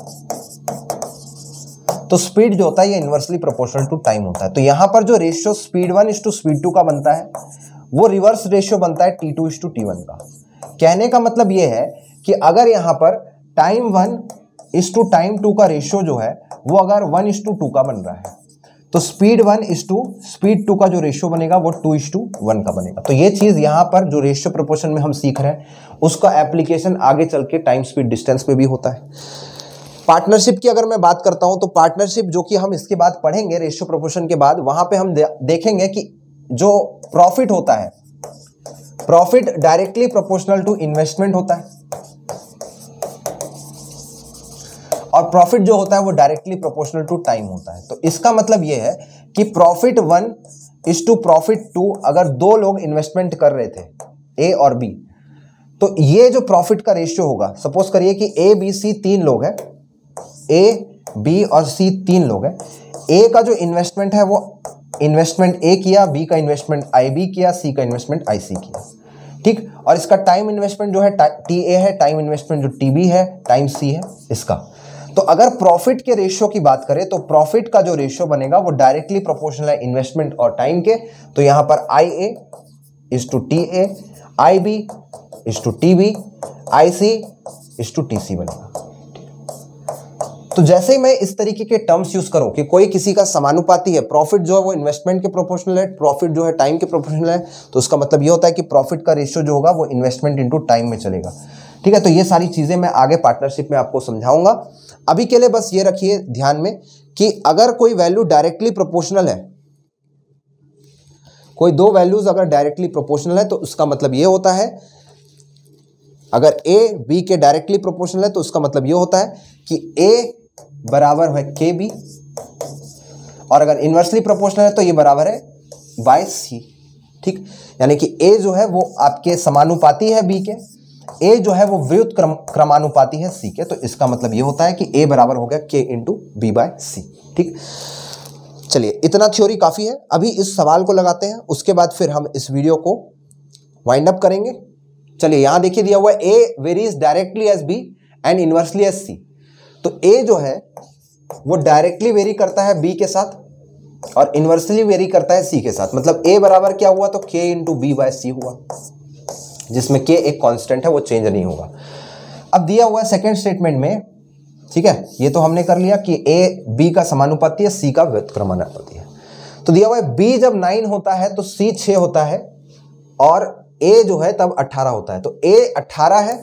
तो स्पीड जो होता है ये इनवर्सली प्रोपोर्शनल टू टाइम होता है। तो यहां पर जो ratio speed one is to speed two का बनता है वो रिवर्स रेशियो बनता है t two is to t one का। कहने का मतलब ये है कि अगर यहां पर time one is to time two का रेशियो जो है वो अगर वन इज टू टू का बन रहा है तो speed one is to speed two का जो रेशियो बनेगा वो टू इज टू वन का बनेगा। तो ये चीज यहां पर जो रेशियो प्रोपोर्शन में हम सीख रहे हैं उसका एप्लीकेशन आगे चल के टाइम स्पीड डिस्टेंस पे भी होता है। पार्टनरशिप की अगर मैं बात करता हूं तो पार्टनरशिप जो कि हम इसके बाद पढ़ेंगे रेशियो प्रोपोर्शन के बाद, वहां पे हम दे, देखेंगे कि जो प्रॉफिट होता है profit directly proportional to investment होता है और प्रॉफिट जो होता है वो डायरेक्टली प्रोपोर्शनल टू टाइम होता है। तो इसका मतलब ये है कि profit one is to profit two अगर दो लोग इन्वेस्टमेंट कर रहे थे ए और बी, तो ये जो प्रॉफिट का रेशियो होगा, सपोज करिए कि ए बी सी तीन लोग हैं, ए बी और सी तीन लोग हैं। ए का जो इन्वेस्टमेंट है वो इन्वेस्टमेंट ए किया, बी का इन्वेस्टमेंट आई बी किया, सी का इन्वेस्टमेंट आई सी किया, ठीक। और इसका टाइम इन्वेस्टमेंट जो है टी ए है, टाइम इन्वेस्टमेंट जो टी बी है, टाइम सी है इसका। तो अगर प्रॉफिट के रेशियो की बात करें तो प्रॉफिट का जो रेशियो बनेगा वो डायरेक्टली प्रोपोर्शनल है इन्वेस्टमेंट और टाइम के। तो यहां पर i a is to t a, i b is to t b, i c is to t c बनेगा। तो जैसे ही मैं इस तरीके के टर्म्स यूज करूं कि कोई किसी का समानुपाती है, प्रॉफिट जो है वो इन्वेस्टमेंट के प्रोपोर्शनल है, प्रॉफिट जो है टाइम के प्रोपोर्शनल है, तो उसका मतलब ये होता है कि प्रॉफिट का रेशियो जो होगा वो इन्वेस्टमेंट इनटू टाइम में चलेगा, ठीक है। तो ये सारी चीजें मैं आगे पार्टनरशिप में आपको समझाऊंगा। अभी के लिए बस ये रखिए ध्यान में कि अगर कोई वैल्यू डायरेक्टली प्रोपोर्शनल है, कोई दो वैल्यूज अगर डायरेक्टली प्रोपोर्शनल है तो उसका मतलब ये होता है, अगर ए बी के डायरेक्टली प्रोपोर्शनल है तो उसका मतलब ये होता है कि ए बराबर है के बी, और अगर इनवर्सली प्रोपोर्शनल है तो ये बराबर है बाय सी, ठीक। यानी कि ए जो है वो आपके समानुपाती है बी के, ए जो है वो व्युत क्रम क्रमानुपाती है सी के। तो इसका मतलब ये होता है कि ए बराबर हो गया के इंटू बी बाय सी, ठीक। चलिए इतना थ्योरी काफी है, अभी इस सवाल को लगाते हैं, उसके बाद फिर हम इस वीडियो को वाइंड अप करेंगे। चलिए यहां देखिए दिया हुआ है a varies directly as b and inversely as c. तो ए जो है वो डायरेक्टली वेरी करता है बी के साथ और इनवर्सली वेरी करता है सी के साथ। मतलब ए बराबर क्या हुआ, तो के इंटू बी बाय सी हुआ, जिसमें के एक कांस्टेंट है वो चेंज नहीं होगा। अब दिया हुआ है सेकंड स्टेटमेंट में, ठीक है, ये तो हमने कर लिया कि ए बी का समानुपाती है, सी का व्युत्क्रमानुपाती है। तो दिया हुआ है बी जब नाइन होता है तो सी छह होता है और ए जो है तब अठारह होता है। तो ए अठारह है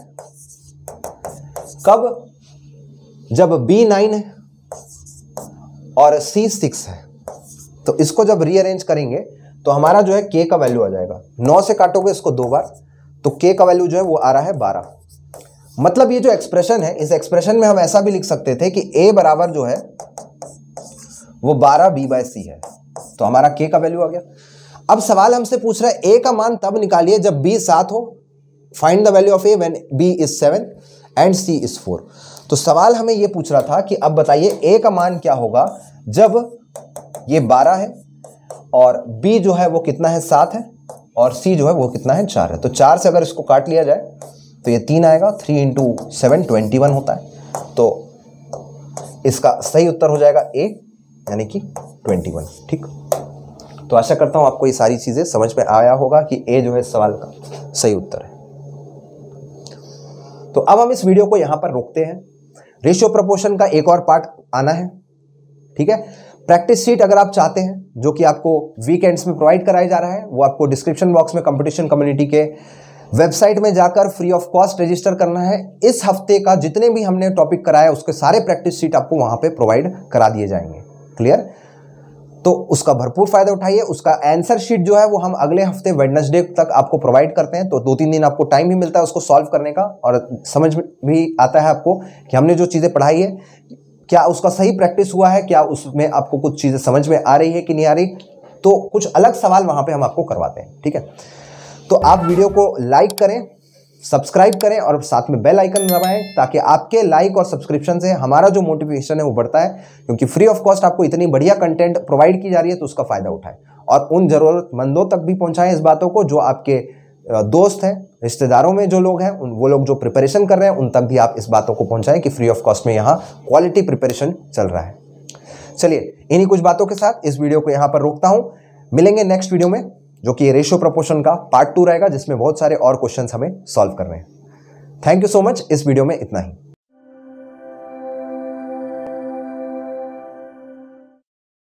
कब, जब बी नाइन है और सी सिक्स है। तो इसको जब रीअरेंज करेंगे तो हमारा जो है के का वैल्यू आ जाएगा, नौ से काटोगे इसको दो बार तो के का वैल्यू जो है वो आ रहा है बारह। मतलब ये जो एक्सप्रेशन है, इस एक्सप्रेशन में हम ऐसा भी लिख सकते थे कि ए बराबर जो है वो बारह बी बाय सी है, तो हमारा के का वैल्यू आ गया। अब सवाल हमसे पूछ रहा है ए का मान तब निकालिए जब बी सात हो, find the value of a when b is seven and c is four. तो सवाल हमें ये पूछ रहा था कि अब बताइए ए का मान क्या होगा जब ये बारह है और बी जो है वो कितना है, सात है, और सी जो है वो कितना है, चार है। तो चार से अगर इसको काट लिया जाए तो ये तीन आएगा, three into seven twenty one होता है। तो इसका सही उत्तर हो जाएगा ए, यानी कि ट्वेंटी वन, ठीक। तो आशा करता हूं आपको ये सारी चीजें समझ में आया होगा कि ए जो है इस सवाल का सही उत्तर है। तो अब हम इस वीडियो को यहां पर रोकते हैं, रेशियो प्रोपोर्शन का एक और पार्ट आना है, ठीक है। प्रैक्टिस शीट अगर आप चाहते हैं जो कि आपको वीकेंड्स में प्रोवाइड कराया जा रहा है, वो आपको डिस्क्रिप्शन बॉक्स में कंपटीशन कम्युनिटी के वेबसाइट में जाकर फ्री ऑफ कॉस्ट रजिस्टर करना है। इस हफ्ते का जितने भी हमने टॉपिक कराया उसके सारे प्रैक्टिस शीट आपको वहां पे प्रोवाइड करा दिए जाएंगे, क्लियर। तो उसका भरपूर फायदा उठाइए। उसका आंसर शीट जो है वो हम अगले हफ्ते वेडनेसडे तक आपको प्रोवाइड करते हैं, तो दो तीन दिन आपको टाइम भी मिलता है उसको सॉल्व करने का, और समझ भी आता है आपको कि हमने जो चीजें पढ़ाई है क्या उसका सही प्रैक्टिस हुआ है, क्या उसमें आपको कुछ चीजें समझ में आ रही है कि नहीं आ रही। तो कुछ अलग सवाल वहां पे हम आपको करवाते हैं, ठीक है। तो आप वीडियो को लाइक करें, सब्सक्राइब करें और साथ में बेल आइकन दबाएं ताकि आपके लाइक और सब्सक्रिप्शन से हमारा जो मोटिवेशन है वो बढ़ता है, क्योंकि फ्री ऑफ कॉस्ट आपको इतनी बढ़िया कंटेंट प्रोवाइड की जा रही है तो उसका फायदा उठाएं और उन जरूरतमंदों तक भी पहुंचाएं इस बातों को, जो आपके दोस्त हैं, रिश्तेदारों में जो लोग हैं, उन वो लोग जो प्रिपरेशन कर रहे हैं उन तक भी आप इस बातों को पहुंचाएं कि फ्री ऑफ कॉस्ट में यहाँ क्वालिटी प्रिपरेशन चल रहा है। चलिए इन्हीं कुछ बातों के साथ इस वीडियो को यहाँ पर रोकता हूँ। मिलेंगे नेक्स्ट वीडियो में, जो कि रेशियो प्रोपोर्शन का पार्ट टू रहेगा, जिसमें बहुत सारे और क्वेश्चंस हमें सॉल्व करने हैं। Thank you so much. इस वीडियो में इतना ही।